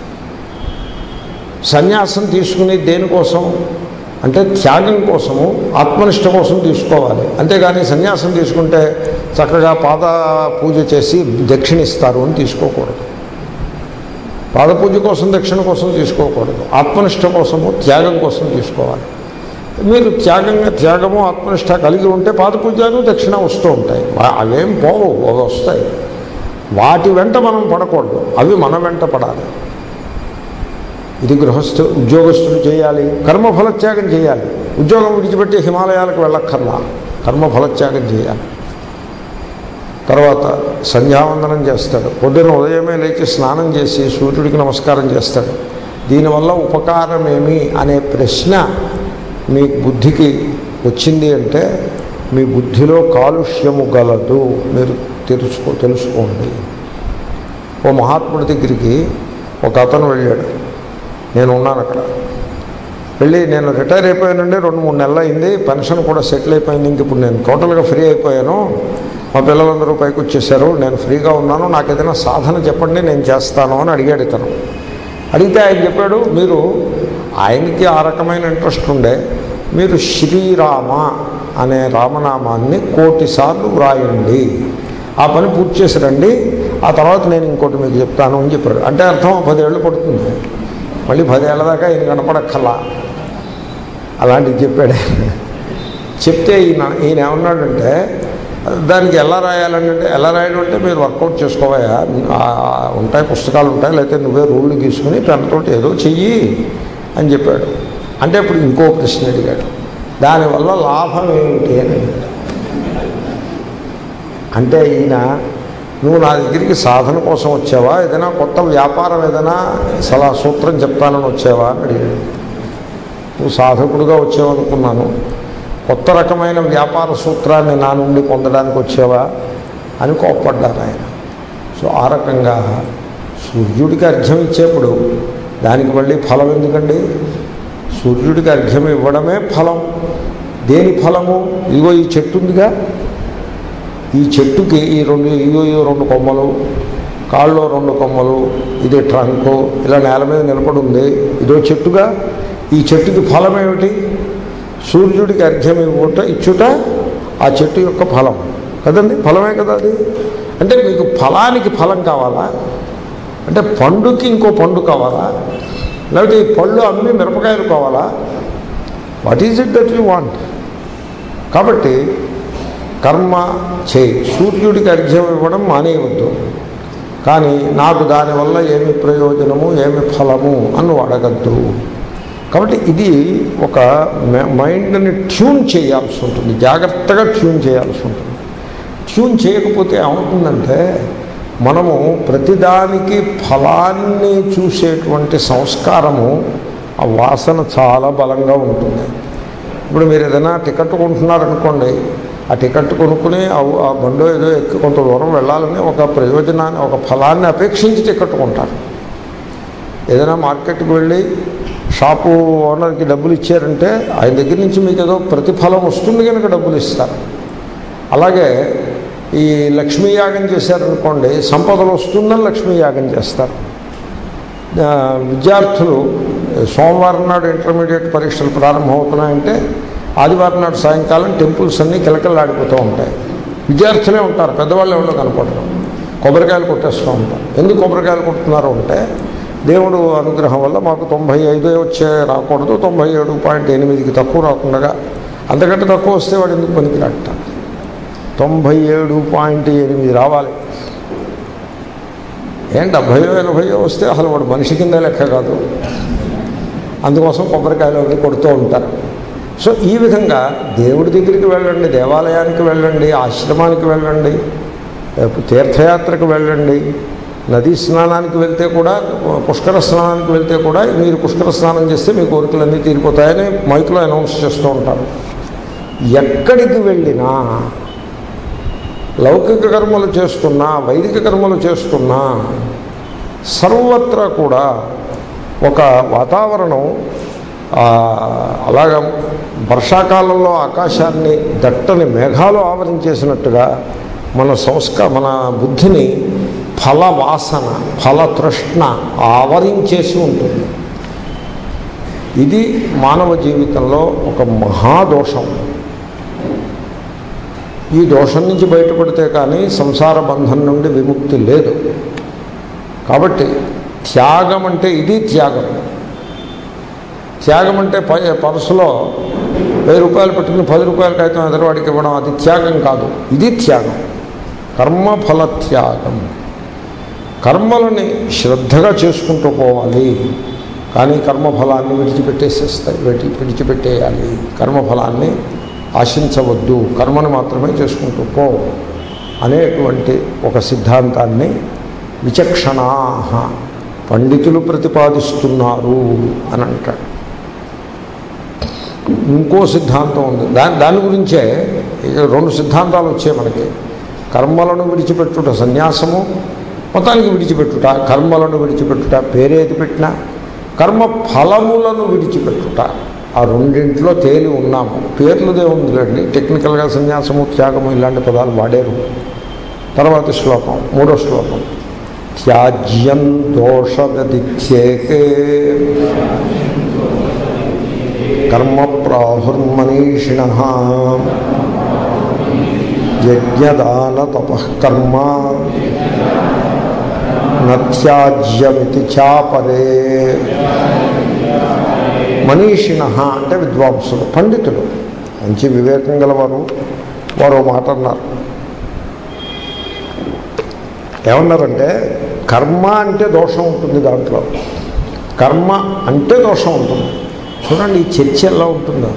సన్యాసం తీసుకుని దేనికోసం అంటే త్యాగం కోసము, ఆత్మనిష్ట కోసం తీసుకోవాలి. అంతేగాని సన్యాసం తీసుకుంటే చక్కగా పాద పూజ చేసి దక్షిణ ఇస్తారు అని తీసుకోకూడదు. పాద పూజ కోసం దక్షిణ కోసం తీసుకోకూడదు. ఆత్మనిష్ట కోసము త్యాగం కోసం తీసుకోవాలి. మీరు త్యాగంగా త్యాగము ఆత్మనిష్ట కలిగి ఉంటే పాద పూజలు దక్షిణ వస్తూ ఉంటాయి. అవేం పోవు, అవి వస్తాయి. వాటి వెంట మనం పడకూడదు, అవి మన వెంట పడాలి. ఇది గృహస్థు ఉద్యోగస్తులు చేయాలి. కర్మఫలత్యాగం చేయాలి. ఉద్యోగం విడిచిపెట్టి హిమాలయాలకు వెళ్ళక్కర్లా, కర్మఫలత్యాగం చేయాలి. తర్వాత సంధ్యావందనం చేస్తాడు. పొద్దున ఉదయమే లేచి స్నానం చేసి సూర్యుడికి నమస్కారం చేస్తాడు. దీనివల్ల ఉపకారం ఏమి అనే ప్రశ్న మీ బుద్ధికి వచ్చింది అంటే మీ బుద్ధిలో కాలుష్యము గలదు, మీరు తెలుసుకో తెలుసుకోండి. ఓ మహాత్ముడి దగ్గరికి ఒక అతను వెళ్ళాడు. నేను ఉన్నాను అక్కడ. వెళ్ళి నేను రిటైర్ అయిపోయానండి, రెండు మూడు నెలలు అయింది, పెన్షన్ కూడా సెటిల్ అయిపోయింది, ఇంక ఇప్పుడు నేను టోటల్గా ఫ్రీ అయిపోయాను, మా పిల్లలందరూ పైకి వచ్చేసారు, నేను ఫ్రీగా ఉన్నాను, నాకు ఏదైనా సాధన చెప్పండి, నేను చేస్తాను అని అడిగాడు ఇతను. అడిగితే ఆయన చెప్పాడు, మీరు ఆయనకి ఆ రకమైన ఇంట్రెస్ట్ ఉండే, మీరు శ్రీరామ అనే రామనామాన్ని కోటి సార్లు వ్రాయండి, ఆ పని పూర్తి చేసిరండి, ఆ తర్వాత నేను ఇంకోటి మీకు చెప్తాను అని చెప్పాడు. అంటే అర్థం పదేళ్ళు పడుతుంది, మళ్ళీ పదేళ్ల దాకా ఈయన కనపడక్కల్లా. అలాంటివి చెప్పాడు. చెప్తే ఈయన ఈయన ఏమన్నాడంటే దానికి ఎలా రాయాలంటే, ఎలా రాయడం అంటే మీరు వర్కౌట్ చేసుకోవాయా, ఉంటాయి పుస్తకాలు ఉంటాయి, లేకపోతే నువ్వే రూళ్ళు గీసుకుని పెన్తో ఏదో చెయ్యి అని చెప్పాడు. అంటే ఇప్పుడు ఇంకో ప్రశ్న అడిగాడు, దానివల్ల లాభం ఏమిటి అని అడిగాడు. అంటే ఈయన నువ్వు నా దగ్గరికి సాధన కోసం వచ్చావా, ఏదైనా కొత్త వ్యాపారం ఏదైనా సలహా సూత్రం చెప్తానని వచ్చావా అని అడిగాడు. నువ్వు సాధకుడుగా వచ్చావనుకున్నాను, కొత్త రకమైన వ్యాపార సూత్రాన్ని నా నుండి పొందడానికి వచ్చావా అని కోప్పడ్డారు ఆయన. సో ఆ రకంగా సూర్యుడికి అర్ఘ్యం ఇచ్చేప్పుడు దానికి మళ్ళీ ఫలం ఎందుకండి? సూర్యుడికి అర్ఘ్యం ఇవ్వడమే ఫలం. దేని ఫలము? ఇగో ఈ చెట్టు ఉందిగా, ఈ చెట్టుకి ఈ రెండు ఇగో ఇగో రెండు కొమ్మలు, కాళ్ళలో రెండు కొమ్మలు, ఇది ట్రంకు, ఇలా నేల మీద నిలబడి ఉంది, ఇదో చెట్టుగా. ఈ చెట్టుకి ఫలం ఏమిటి? సూర్యుడికి అర్ఘ్యం ఇవ్వట ఇచ్చుట ఆ చెట్టు యొక్క ఫలం కదండి, ఫలమే కదా అది. అంటే మీకు ఫలానికి ఫలం కావాలా, అంటే పండుకి ఇంకో పండు కావాలా, లేకపోతే ఈ పళ్ళు అమ్మి మిరపకాయలు కావాలా? What is it that you want? కాబట్టి కర్మ చేయి, సూర్యుడికి అర్ఘ్యం ఇవ్వడం మానేయవద్దు. కానీ నాకు దానివల్ల ఏమి ప్రయోజనము ఏమి ఫలము అని అడగద్దు. కాబట్టి ఇది ఒక మైండ్ని ట్యూన్ చేయాల్సి ఉంటుంది, జాగ్రత్తగా ట్యూన్ చేయాల్సి ఉంటుంది. ట్యూన్ చేయకపోతే ఏమవుతుందంటే మనము ప్రతిదానికి ఫలాన్ని చూసేటువంటి సంస్కారము, ఆ వాసన చాలా బలంగా ఉంటుంది. ఇప్పుడు మీరు ఏదైనా టికెట్ కొంటున్నారనుకోండి, ఆ టికెట్ కొనుక్కుని ఆ బండో ఏదో ఎక్కి కొంత దూరం వెళ్ళాలని ఒక ప్రయోజనాన్ని, ఒక ఫలాన్ని అపేక్షించి టికెట్ కొంటారు. ఏదైనా మార్కెట్కి వెళ్ళి షాపు ఓనర్కి డబ్బులు ఇచ్చారంటే ఆయన దగ్గర నుంచి మీకు ఏదో ప్రతిఫలం వస్తుంది కనుక డబ్బులు ఇస్తారు. అలాగే ఈ లక్ష్మీ యాగం చేశారనుకోండి, సంపదలు వస్తుందని లక్ష్మీ యాగం చేస్తారు. విద్యార్థులు సోమవారం నాడు ఇంటర్మీడియట్ పరీక్షలు ప్రారంభమవుతున్నాయంటే ఆదివారం నాడు సాయంకాలం టెంపుల్స్ అన్నీ కిలకలాడిపోతూ ఉంటాయి. విద్యార్థులే ఉంటారు, పెద్దవాళ్ళు ఎవరో కనపడరు, కొబ్బరికాయలు కొట్టేస్తూ ఉంటారు. ఎందుకు కొబ్బరికాయలు కొట్టుతున్నారు అంటే దేవుడు అనుగ్రహం వల్ల మాకు తొంభై ఐదు వచ్చే రాకూడదు, తొంభై ఏడు పాయింట్ ఎనిమిదికి తక్కువ రాకుండా, అంతకంటే తక్కువ వస్తే వాడు ఎందుకు పనికిరాట. తొంభై ఏడు పాయింట్ ఎనిమిది రావాలి. ఏం డెబ్భైయో ఎనభైయో వస్తే అసలు వాడు మనిషి కింద లెక్క కాదు. అందుకోసం కొబ్బరికాయలు అవి కొడుతూ ఉంటారు. సో ఈ విధంగా దేవుడి దగ్గరికి వెళ్ళండి, దేవాలయానికి వెళ్ళండి, ఆశ్రమానికి వెళ్ళండి, తీర్థయాత్రకు వెళ్ళండి, నదీ స్నానానికి వెళ్తే కూడా, పుష్కర స్నానానికి వెళ్తే కూడా మీరు పుష్కర స్నానం చేస్తే మీ కోరికలన్నీ తీరిపోతాయని మైక్లో అనౌన్స్ చేస్తూ ఉంటారు. ఎక్కడికి వెళ్ళినా లౌకిక కర్మలు చేస్తున్నా, వైదిక కర్మలు చేస్తున్నా సర్వత్రా కూడా ఒక వాతావరణం అలాగ వర్షాకాలంలో ఆకాశాన్ని దట్టని మేఘాలు ఆవరించేసినట్టుగా మన సంస్కార మన బుద్ధిని ఫల వాసన, ఫల తృష్ణ ఆవరించేసి ఉంటుంది. ఇది మానవ జీవితంలో ఒక మహాదోషం. ఈ దోషం నుంచి బయటపడితే కానీ సంసార బంధం నుండి విముక్తి లేదు. కాబట్టి త్యాగం అంటే ఇది త్యాగం. త్యాగం అంటే ప పర్సులో వెయ్యి రూపాయలు పెట్టుకుని పది రూపాయల కాగితం ఎదరవాడికి ఇవ్వడం అది త్యాగం కాదు, ఇది త్యాగం. కర్మఫల త్యాగం. కర్మలని శ్రద్ధగా చేసుకుంటూ పోవాలి, కానీ కర్మఫలాన్ని విడిచిపెట్టేసేస్తాయి విడిచి విడిచిపెట్టేయాలి. కర్మఫలాన్ని ఆశించవద్దు, కర్మను మాత్రమే చేసుకుంటూ పో అనేటువంటి ఒక సిద్ధాంతాన్ని విచక్షణాః పండితులు ప్రతిపాదిస్తున్నారు అని అంటాడు. ఇంకో సిద్ధాంతం ఉంది, దాని దాని గురించే రెండు సిద్ధాంతాలు వచ్చాయి మనకి. కర్మలను విడిచిపెట్టుట సన్యాసము, మొత్తానికి విడిచిపెట్టుట, కర్మలను విడిచిపెట్టుట పేరేది పెట్టినా, కర్మ ఫలములను విడిచిపెట్టుట, ఆ రెండింట్లో తేలి ఉన్నాము. పేర్లుదే ఉందిలేండి, టెక్నికల్గా సన్యాసము త్యాగము ఇలాంటి పదాలు వాడారు. తర్వాత శ్లోకం, మూడో శ్లోకం. త్యాజ్యం దోషగతిచ్యేకే కర్మ ప్రాహుర్మనీషిణః యజ్ఞదాన తపఃకర్మ నత్యాజ్యమితి చాపరే. మనీషిణః అంటే విద్వాంసులు, పండితులు, మంచి వివేకం గలవారు. వారు మాట అన్నారు. ఏమన్నారంటే కర్మ అంటే దోషం ఉంటుంది, దాంట్లో కర్మ అంటే దోషం ఉంటుంది. చూడండి ఈ చర్చ ఎలా ఉంటుందో,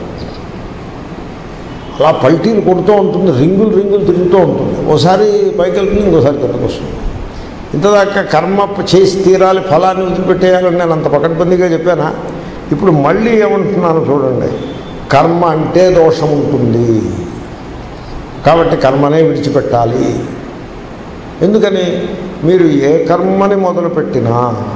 అలా పల్టీలు కొడుతూ ఉంటుంది, రింగులు రింగులు తిరుగుతూ ఉంటుంది. ఓసారి పైకి వెళ్తుంది, ఇంకోసారి కిందకు వస్తుంది. ఇంతదాకా కర్మ చేసి తీరాలి, ఫలాన్ని వదిలిపెట్టేయాలని నేను అంత పకడ్బందీగా చెప్పానా? ఇప్పుడు మళ్ళీ ఏమంటున్నాను చూడండి, కర్మ అంటే దోషం ఉంటుంది కాబట్టి కర్మనే విడిచిపెట్టాలి. ఎందుకని? మీరు ఏ కర్మని మొదలుపెట్టినా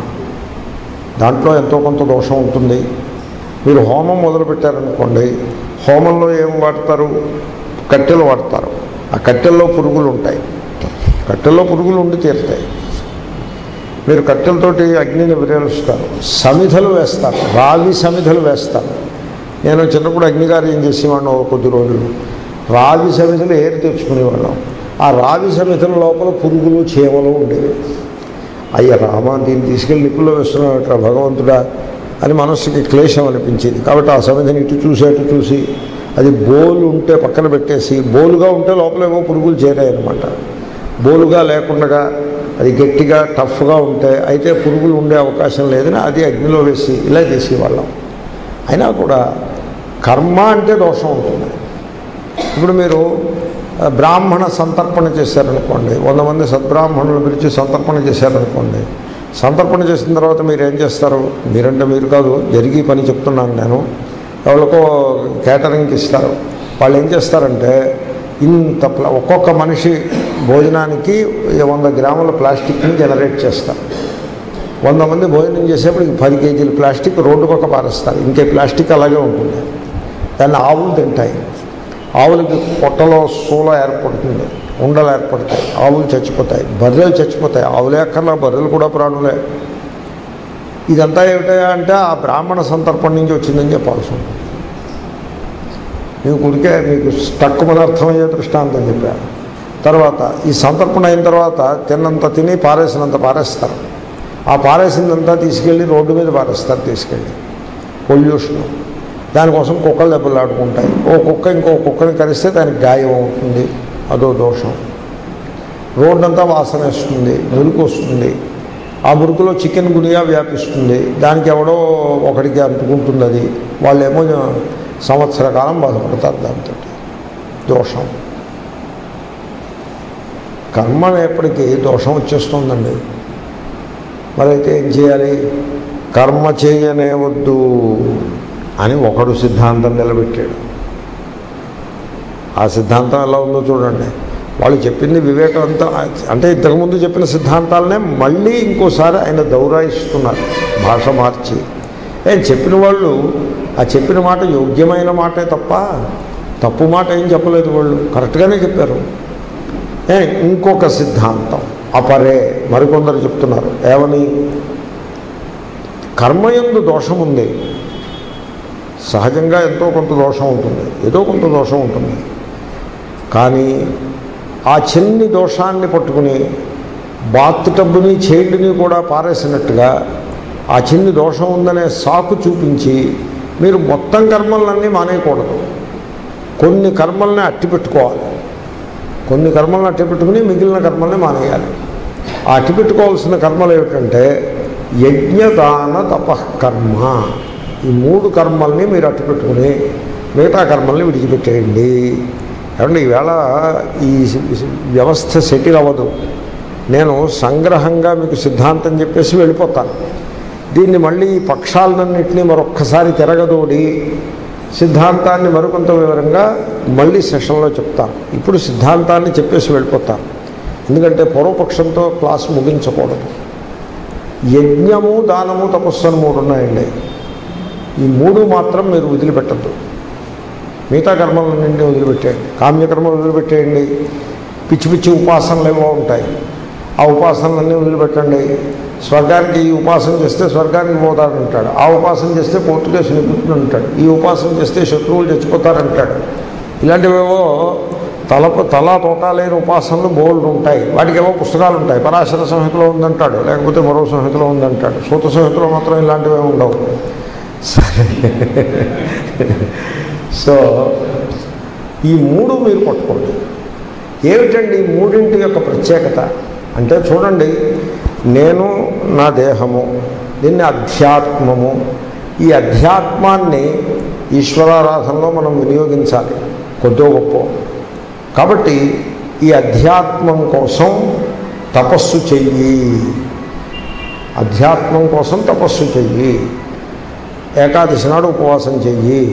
దాంట్లో ఎంతో కొంత దోషం ఉంటుంది. మీరు హోమం మొదలుపెట్టారనుకోండి, హోమంలో ఏం వాడతారు? కట్టెలు వాడతారు. ఆ కట్టెల్లో పురుగులు ఉంటాయి, కట్టెల్లో పురుగులు ఉండి తీరుతాయి. మీరు కట్టెలతోటి అగ్నిని విరేలుస్తారు, సమిధలు వేస్తారు, రావి సమిధలు వేస్తారు. నేను చిన్నప్పుడు అగ్నిగారు ఏం చేసేవాడిని కొద్ది రోజులు, రావి సమిధలు ఏరి తెచ్చుకునేవాళ్ళం. ఆ రావి సమిధల లోపల పురుగులు చీమలు ఉండేవి. అయ్య రామ, దీన్ని తీసుకెళ్ళి నిప్పుల్లో వేస్తున్నాడట భగవంతుడా అని మనస్సుకి క్లేశం అనిపించేది. కాబట్టి ఆ సమిధిని ఇటు చూసి అటు చూసి, అది బోలు ఉంటే పక్కన పెట్టేసి, బోలుగా ఉంటే లోపలేమో పురుగులు చేరాయన్నమాట. బోలుగా లేకుండా అది గట్టిగా టఫ్గా ఉంటే అయితే పురుగులు ఉండే అవకాశం లేదని అది అగ్నిలో వేసి ఇలా చేసేవాళ్ళం. అయినా కూడా కర్మ అంటే దోషం ఉంటుంది. ఇప్పుడు మీరు బ్రాహ్మణ సంతర్పణ చేశారనుకోండి, వంద మంది సద్బ్రాహ్మణులు పిలిచి సంతర్పణ చేశారనుకోండి, సంతర్పణ చేసిన తర్వాత మీరు ఏం చేస్తారు? మీరంటే మీరు కాదు, జరిగి పని చెప్తున్నాను నేను. ఎవరికో కేటరింగ్కి ఇస్తారు. వాళ్ళు ఏం చేస్తారంటే ఇంత ఒక్కొక్క మనిషి భోజనానికి వంద గ్రాముల ప్లాస్టిక్ని జనరేట్ చేస్తారు. వంద మంది భోజనం చేసేప్పటికి పది కేజీల ప్లాస్టిక్ రోడ్డుకొక పారేస్తారు. ఇంకే ప్లాస్టిక్ అలాగే ఉంటుంది. దాన్ని ఆవులు తింటాయి. ఆవులకి పొట్టలో సూల ఏర్పడుతుంది, ఉండలు ఏర్పడతాయి, ఆవులు చచ్చిపోతాయి, బర్రెలు చచ్చిపోతాయి. ఆవులే అక్కర్లా, బర్రెలు కూడా ప్రాణులే. ఇదంతా ఏమిటా అంటే ఆ బ్రాహ్మణ సంతర్పణ నుంచి వచ్చిందని చెప్పాల్సి ఉంటుంది. మీకు ఉడికే మీకు తక్కువ అర్థమయ్యే దృష్టాంతం చెప్పారు. తర్వాత ఈ సంతర్పణ అయిన తర్వాత తిన్నంత తిని పారేసినంత పారేస్తారు. ఆ పారేసిందంతా తీసుకెళ్ళి రోడ్డు మీద పారేస్తారు, తీసుకెళ్ళి పొల్యూషన్. దానికోసం కుక్కలు దెబ్బలు ఆడుకుంటాయి. ఓ కుక్క ఇంకో కుక్కని కరిస్తే దానికి గాయం అవుతుంది, అదో దోషం. రోడ్డంతా వాసన వేస్తుంది, మురికి వస్తుంది. ఆ మురికిలో చికెన్ గునియా వ్యాపిస్తుంది, దానికి ఎవడో ఒకడికి అంటుకుంటుంది. అది వాళ్ళేమో సంవత్సర కాలం బాధపడతారు దాంతో. దోషం. కర్మ అనేప్పటికీ దోషం వచ్చేస్తుందండి. మరైతే ఏం చేయాలి? కర్మ చేయనే వద్దు అని ఒకడు సిద్ధాంతం నిలబెట్టాడు. ఆ సిద్ధాంతం ఎలా ఉందో చూడండి. వాళ్ళు చెప్పింది వివేకవంతం, అంటే ఇంతకుముందు చెప్పిన సిద్ధాంతాలనే మళ్ళీ ఇంకోసారి ఆయన దౌరాయిస్తున్నారు భాష మార్చి. ఏం చెప్పిన వాళ్ళు ఆ చెప్పిన మాట యోగ్యమైన మాటే తప్ప తప్పు మాట ఏం చెప్పలేదు, వాళ్ళు కరెక్ట్గానే చెప్పారు. ఏ ఇంకొక సిద్ధాంతం అపరే మరికొందరు చెప్తున్నారు. ఏమని? కర్మయందు దోషం ఉంది, సహజంగా ఎంతో కొంత దోషం ఉంటుంది, ఏదో కొంత దోషం ఉంటుంది. కానీ ఆ చిన్ని దోషాన్ని పట్టుకుని బాత్ టబ్బుని చైల్డ్ని కూడా పారేసినట్టుగా ఆ చిన్ని దోషం ఉందనే సాకు చూపించి మీరు మొత్తం కర్మలన్నీ మానేయకూడదు. కొన్ని కర్మల్ని అట్టి పెట్టుకోవాలి. కొన్ని కర్మలను అట్టి పెట్టుకుని మిగిలిన కర్మల్ని మానేయాలి. ఆ అట్టి పెట్టుకోవాల్సిన కర్మలు ఏమిటంటే యజ్ఞదాన తపఃకర్మ. ఈ మూడు కర్మల్ని మీరు అట్టి పెట్టుకుని మిగతా కర్మల్ని విడిచిపెట్టేయండి. ఏమంటే ఈవేళ ఈ వ్యవస్థ సెటిల్ అవ్వదు. నేను సంగ్రహంగా మీకు సిద్ధాంతం చెప్పేసి వెళ్ళిపోతాను. దీన్ని మళ్ళీ ఈ పక్షాలన్నింటినీ మరొక్కసారి తిరగదోడి సిద్ధాంతాన్ని మరికొంత వివరంగా మళ్ళీ సెషన్లో చెప్తాను. ఇప్పుడు సిద్ధాంతాన్ని చెప్పేసి వెళ్ళిపోతాను, ఎందుకంటే పూర్వపక్షంతో క్లాసు ముగించకూడదు. యజ్ఞము, దానము, తపస్సు అని మూడు ఉన్నాయండి. ఈ మూడు మాత్రం మీరు వదిలిపెట్టద్దు. మిగతా కర్మలన్నింటినీ వదిలిపెట్టేయండి. కామ్యకర్మలు వదిలిపెట్టేయండి. పిచ్చి పిచ్చి ఉపాసనలు ఏవో ఉంటాయి, ఆ ఉపాసనలన్నీ వదిలిపెట్టండి. స్వర్గానికి ఈ ఉపాసన చేస్తే స్వర్గానికి పోతాడంటాడు, ఆ ఉపాసన చేస్తే పూర్తిగా శనిపుత్రుడు అంటాడు, ఈ ఉపాసన చేస్తే శత్రువులు చచ్చిపోతారంటాడు. ఇలాంటివేవో తలపు తలా తోక లేని ఉపాసనలు బోల్డ్ ఉంటాయి. వాటికి ఏవో పుస్తకాలు ఉంటాయి. పరాశర సంహితలో ఉందంటాడు, లేకపోతే మరో సంహితలో ఉందంటాడు. సూత సంహితలో మాత్రం ఇలాంటివే ఉండవు. సరే, సో ఈ మూడు మీరు పట్టుకోండి. ఏమిటండి ఈ మూడింటి యొక్క ప్రత్యేకత అంటే చూడండి, నేను నా దేహము, దీన్ని అధ్యాత్మము. ఈ అధ్యాత్మాన్ని ఈశ్వరారాధనలో మనం వినియోగించాలి కొద్దో గొప్ప. కాబట్టి ఈ అధ్యాత్మం కోసం తపస్సు చెయ్యి. అధ్యాత్మం కోసం తపస్సు చెయ్యి. ఏకాదశి నాడు ఉపవాసం చెయ్యి.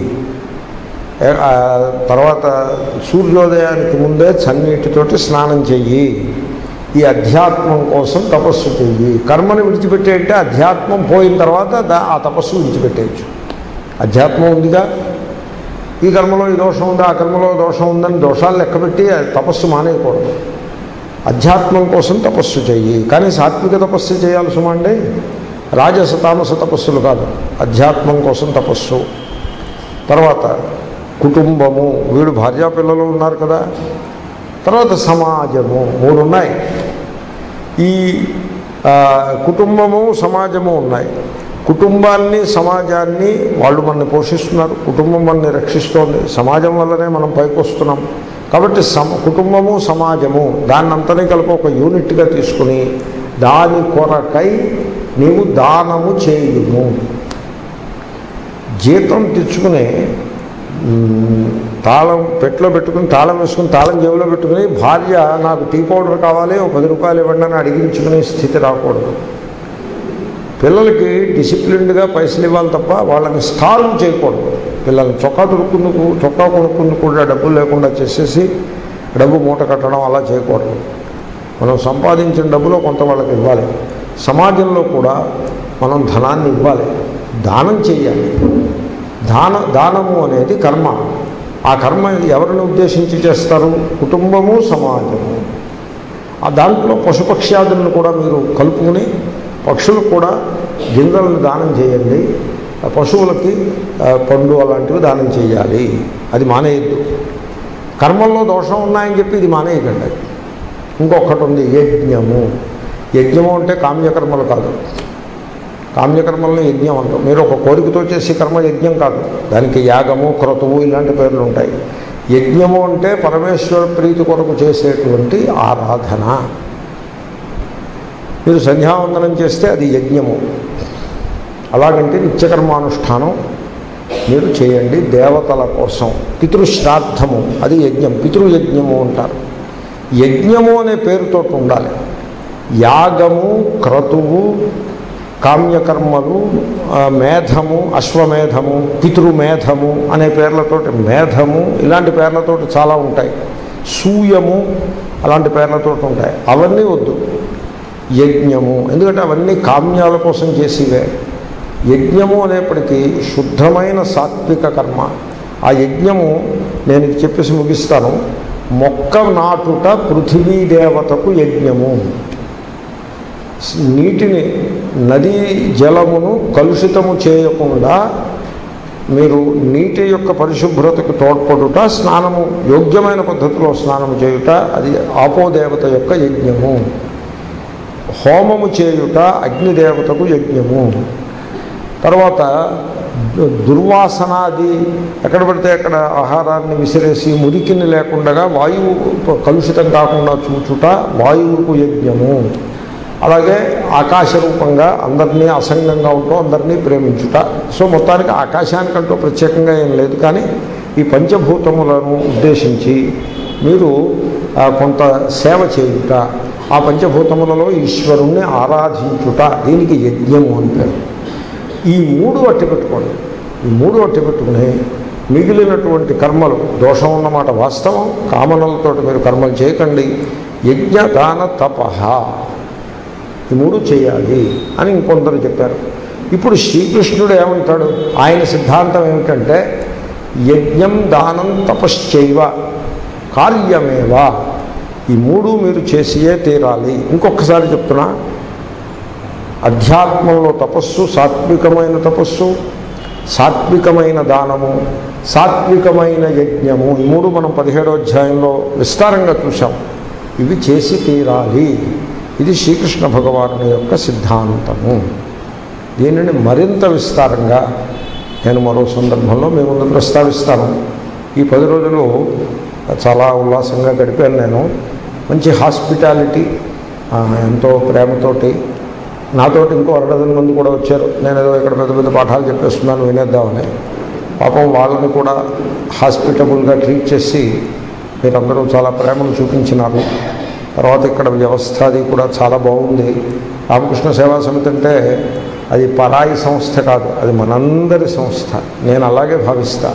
తర్వాత సూర్యోదయానికి ముందే చన్నీటితోటి స్నానం చెయ్యి. ఈ అధ్యాత్మం కోసం తపస్సు చెయ్యి. కర్మని విడిచిపెట్టేయంటే అధ్యాత్మం పోయిన తర్వాత దా ఆ తపస్సు విడిచిపెట్టేయచ్చు. అధ్యాత్మం ఉందిగా, ఈ కర్మలో ఈ దోషం ఉంది, ఆ కర్మలో దోషం ఉందని దోషాలు లెక్కపెట్టి తపస్సు మానేయకూడదు. అధ్యాత్మం కోసం తపస్సు చెయ్యి. కానీ సాత్విక తపస్సు చేయాలి సుమండి, రాజస తామస తపస్సులు కాదు. అధ్యాత్మం కోసం తపస్సు. తర్వాత కుటుంబము, వీడు భార్యాపిల్లలు ఉన్నారు కదా. తర్వాత సమాజము, మూడు ఉన్నాయి. ఈ కుటుంబము సమాజము ఉన్నాయి. కుటుంబాన్ని సమాజాన్ని వాళ్ళు మనల్ని పోషిస్తున్నారు, కుటుంబం మనల్ని రక్షిస్తోంది, సమాజం వల్లనే మనం పైకి వస్తున్నాం. కాబట్టి సమ కుటుంబము సమాజము దాన్నంతనే కలిపి ఒక యూనిట్గా తీసుకుని దాని కొరకై నీవు దానము చేయుము. జీతం తెచ్చుకుని తాళం పెట్టులో పెట్టుకుని తాళం వేసుకుని తాళం జేబులో పెట్టుకుని భార్య నాకు టీ పౌడర్ కావాలి ఓ పది రూపాయలు ఇవ్వండి అని అడిగించుకునే స్థితి రాకూడదు. పిల్లలకి డిసిప్లిన్డ్గా పైసలు ఇవ్వాలి తప్ప వాళ్ళని స్టాల్వ్ చేయకూడదు. పిల్లల్ని చొక్కా దొరుకుందుకు చొక్కా కొనుక్కుందుకు కూడా డబ్బులు లేకుండా చేసేసి డబ్బు మూట కట్టడం అలా చేయకూడదు. మనం సంపాదించిన డబ్బులో కొంత వాళ్ళకి ఇవ్వాలి. సమాజంలో కూడా మనం ధనాన్ని ఇవ్వాలి, దానం చేయాలి. దాన దానము అనేది కర్మ. ఆ కర్మ ఎవరిని ఉద్దేశించి చేస్తారు? కుటుంబము సమాజము. ఆ దాంట్లో పశుపక్ష్యాదులను కూడా మీరు కలుపుకుని పక్షులకు కూడా గింజలను దానం చేయండి, పశువులకి పండు అలాంటివి దానం చేయాలి. అది మానేయద్దు. కర్మల్లో దోషం ఉన్నాయని చెప్పి ఇది మానేయకండి. ఇంకొకటి ఉంది యజ్ఞము. యజ్ఞము అంటే కామ్యకర్మలు కాదు. కామ్యకర్మలను యజ్ఞం అంటాం. మీరు ఒక కోరికతో చేసే కర్మ యజ్ఞం కాదు, దానికి యాగము, క్రతువు ఇలాంటి పేర్లు ఉంటాయి. యజ్ఞము అంటే పరమేశ్వర ప్రీతి కొరకు చేసేటువంటి ఆరాధన. మీరు సంధ్యావందనం చేస్తే అది యజ్ఞము. అలాగంటే నిత్యకర్మానుష్ఠానం మీరు చేయండి దేవతల కోసం. పితృశ్రాద్ధము అది యజ్ఞం, పితృయజ్ఞము అంటారు. యజ్ఞము అనే పేరుతో ఉండాలి. యాగము, క్రతువు, కామ్యకర్మలు, మేధము, అశ్వమేధము, పితృమేధము అనే పేర్లతోటి, మేధము ఇలాంటి పేర్లతోటి చాలా ఉంటాయి. సూయము అలాంటి పేర్లతో ఉంటాయి. అవన్నీ వద్దు. యజ్ఞము ఎందుకంటే అవన్నీ కామ్యాల కోసం చేసేవే. యజ్ఞము అనేప్పటికీ శుద్ధమైన సాత్విక కర్మ. ఆ యజ్ఞము నేను ఇది చెప్పేసి ముగిస్తాను. మొక్క నాటుట పృథివీ దేవతకు యజ్ఞము. నీటిని, నదీ జలమును కలుషితము చేయకుండా మీరు నీటి యొక్క పరిశుభ్రతకు తోడ్పడుట, స్నానము యోగ్యమైన పద్ధతిలో స్నానము చేయుట అది ఆపోదేవత యొక్క యజ్ఞము. హోమము చేయుట అగ్నిదేవతకు యజ్ఞము. తర్వాత దుర్వాసనాది ఎక్కడ పడితే అక్కడ ఆహారాన్ని విసిరేసి మురికిని లేకుండా వాయువు కలుషితం కాకుండా చూచుట వాయువుకు యజ్ఞము. అలాగే ఆకాశ రూపంగా అందరినీ అసంగంగా ఉంటూ అందరినీ ప్రేమించుట. సో మొత్తానికి ఆకాశానికంటూ ప్రత్యేకంగా ఏం లేదు, కానీ ఈ పంచభూతములను ఉద్దేశించి మీరు కొంత సేవ చేయుట, ఆ పంచభూతములలో ఈశ్వరుణ్ణి ఆరాధించుట, దీనికి యజ్ఞము అని పేరు. ఈ మూడు అట్టి పెట్టుకోండి. ఈ మూడు అట్టి పెట్టుకుని మిగిలినటువంటి కర్మలు, దోషం ఉన్నమాట వాస్తవం, కామనలతో మీరు కర్మలు చేయకండి. యజ్ఞ దాన తపః ఈ మూడు చేయాలి అని ఇంకొందరు చెప్పారు. ఇప్పుడు శ్రీకృష్ణుడు ఏమంటాడు? ఆయన సిద్ధాంతం ఏమిటంటే యజ్ఞం దానం తపశ్చైవ కార్యమేవా, ఈ మూడు మీరు చేసియే తీరాలి. ఇంకొకసారి చెప్తున్నా, అధ్యాత్మంలో తపస్సు, సాత్వికమైన తపస్సు, సాత్వికమైన దానము, సాత్వికమైన యజ్ఞము, ఈ మూడు మనం పదిహేడో అధ్యాయంలో విస్తారంగా చూసాం. ఇవి చేసి తీరాలి. ఇది శ్రీకృష్ణ భగవాను యొక్క సిద్ధాంతము. దీనిని మరింత విస్తారంగా నేను మరో సందర్భంలో మీ ముందు ప్రస్తావిస్తాను. ఈ పది రోజులు చాలా ఉల్లాసంగా గడిపాను నేను. మంచి హాస్పిటాలిటీ, ఎంతో ప్రేమతోటి నాతోటి ఇంకో అరడజన్ మంది కూడా వచ్చారు. నేను ఏదో ఇక్కడ పెద్ద పెద్ద పాఠాలు చెప్పేస్తున్నాను వినేద్దామని. పాపం వాళ్ళని కూడా హాస్పిటబుల్గా ట్రీట్ చేసి మీరందరూ చాలా ప్రేమను చూపించినారు. తర్వాత ఇక్కడ వ్యవస్థ అది కూడా చాలా బాగుంది. రామకృష్ణ సేవా సమితి అంటే అది పరాయి సంస్థ కాదు, అది మనందరి సంస్థ. నేను అలాగే భావిస్తా.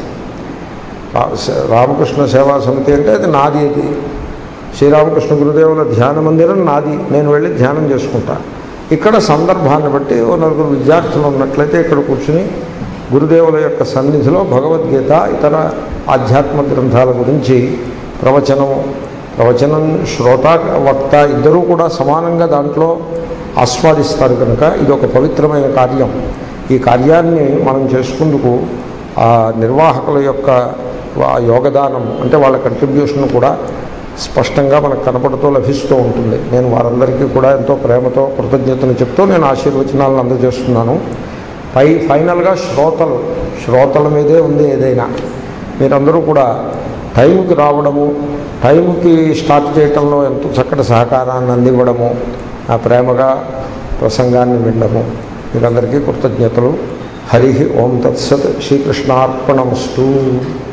రామకృష్ణ సేవా సమితి అంటే అది నాది. అది శ్రీరామకృష్ణ గురుదేవుల ధ్యాన మందిరం నాది, నేను వెళ్ళి ధ్యానం చేసుకుంటా. ఇక్కడ సందర్భాన్ని బట్టి ఓ నలుగురు విద్యార్థులు ఉన్నట్లయితే ఇక్కడ కూర్చుని గురుదేవుల యొక్క సన్నిధిలో భగవద్గీత, ఇతర ఆధ్యాత్మ గ్రంథాల గురించి ప్రవచనం ప్రవచనం శ్రోత వక్త ఇద్దరూ కూడా సమానంగా దాంట్లో ఆస్వాదిస్తారు. కనుక ఇది ఒక పవిత్రమైన కార్యం. ఈ కార్యాన్ని మనం చేసుకుందుకు ఆ నిర్వాహకుల యొక్క యోగదానం అంటే వాళ్ళ కంట్రిబ్యూషన్ కూడా స్పష్టంగా మనకు కనపడుతూ లభిస్తూ ఉంటుంది. నేను వారందరికీ కూడా ఎంతో ప్రేమతో కృతజ్ఞతలు చెప్తూ నేను ఆశీర్వచనాలను అందజేస్తున్నాను. పై ఫైనల్గా శ్రోతలు శ్రోతల మీదే ఉంది ఏదైనా. మీరందరూ కూడా టైంకి రావడము, టైంకి స్టార్ట్ చేయటంలో ఎంతో చక్కటి సహకారాన్ని అందివ్వడము, ఆ ప్రేమగా ప్రసంగాన్ని వినడము, మీరందరికీ కృతజ్ఞతలు. హరి ఓం తత్సత్. శ్రీకృష్ణార్పణమస్తు.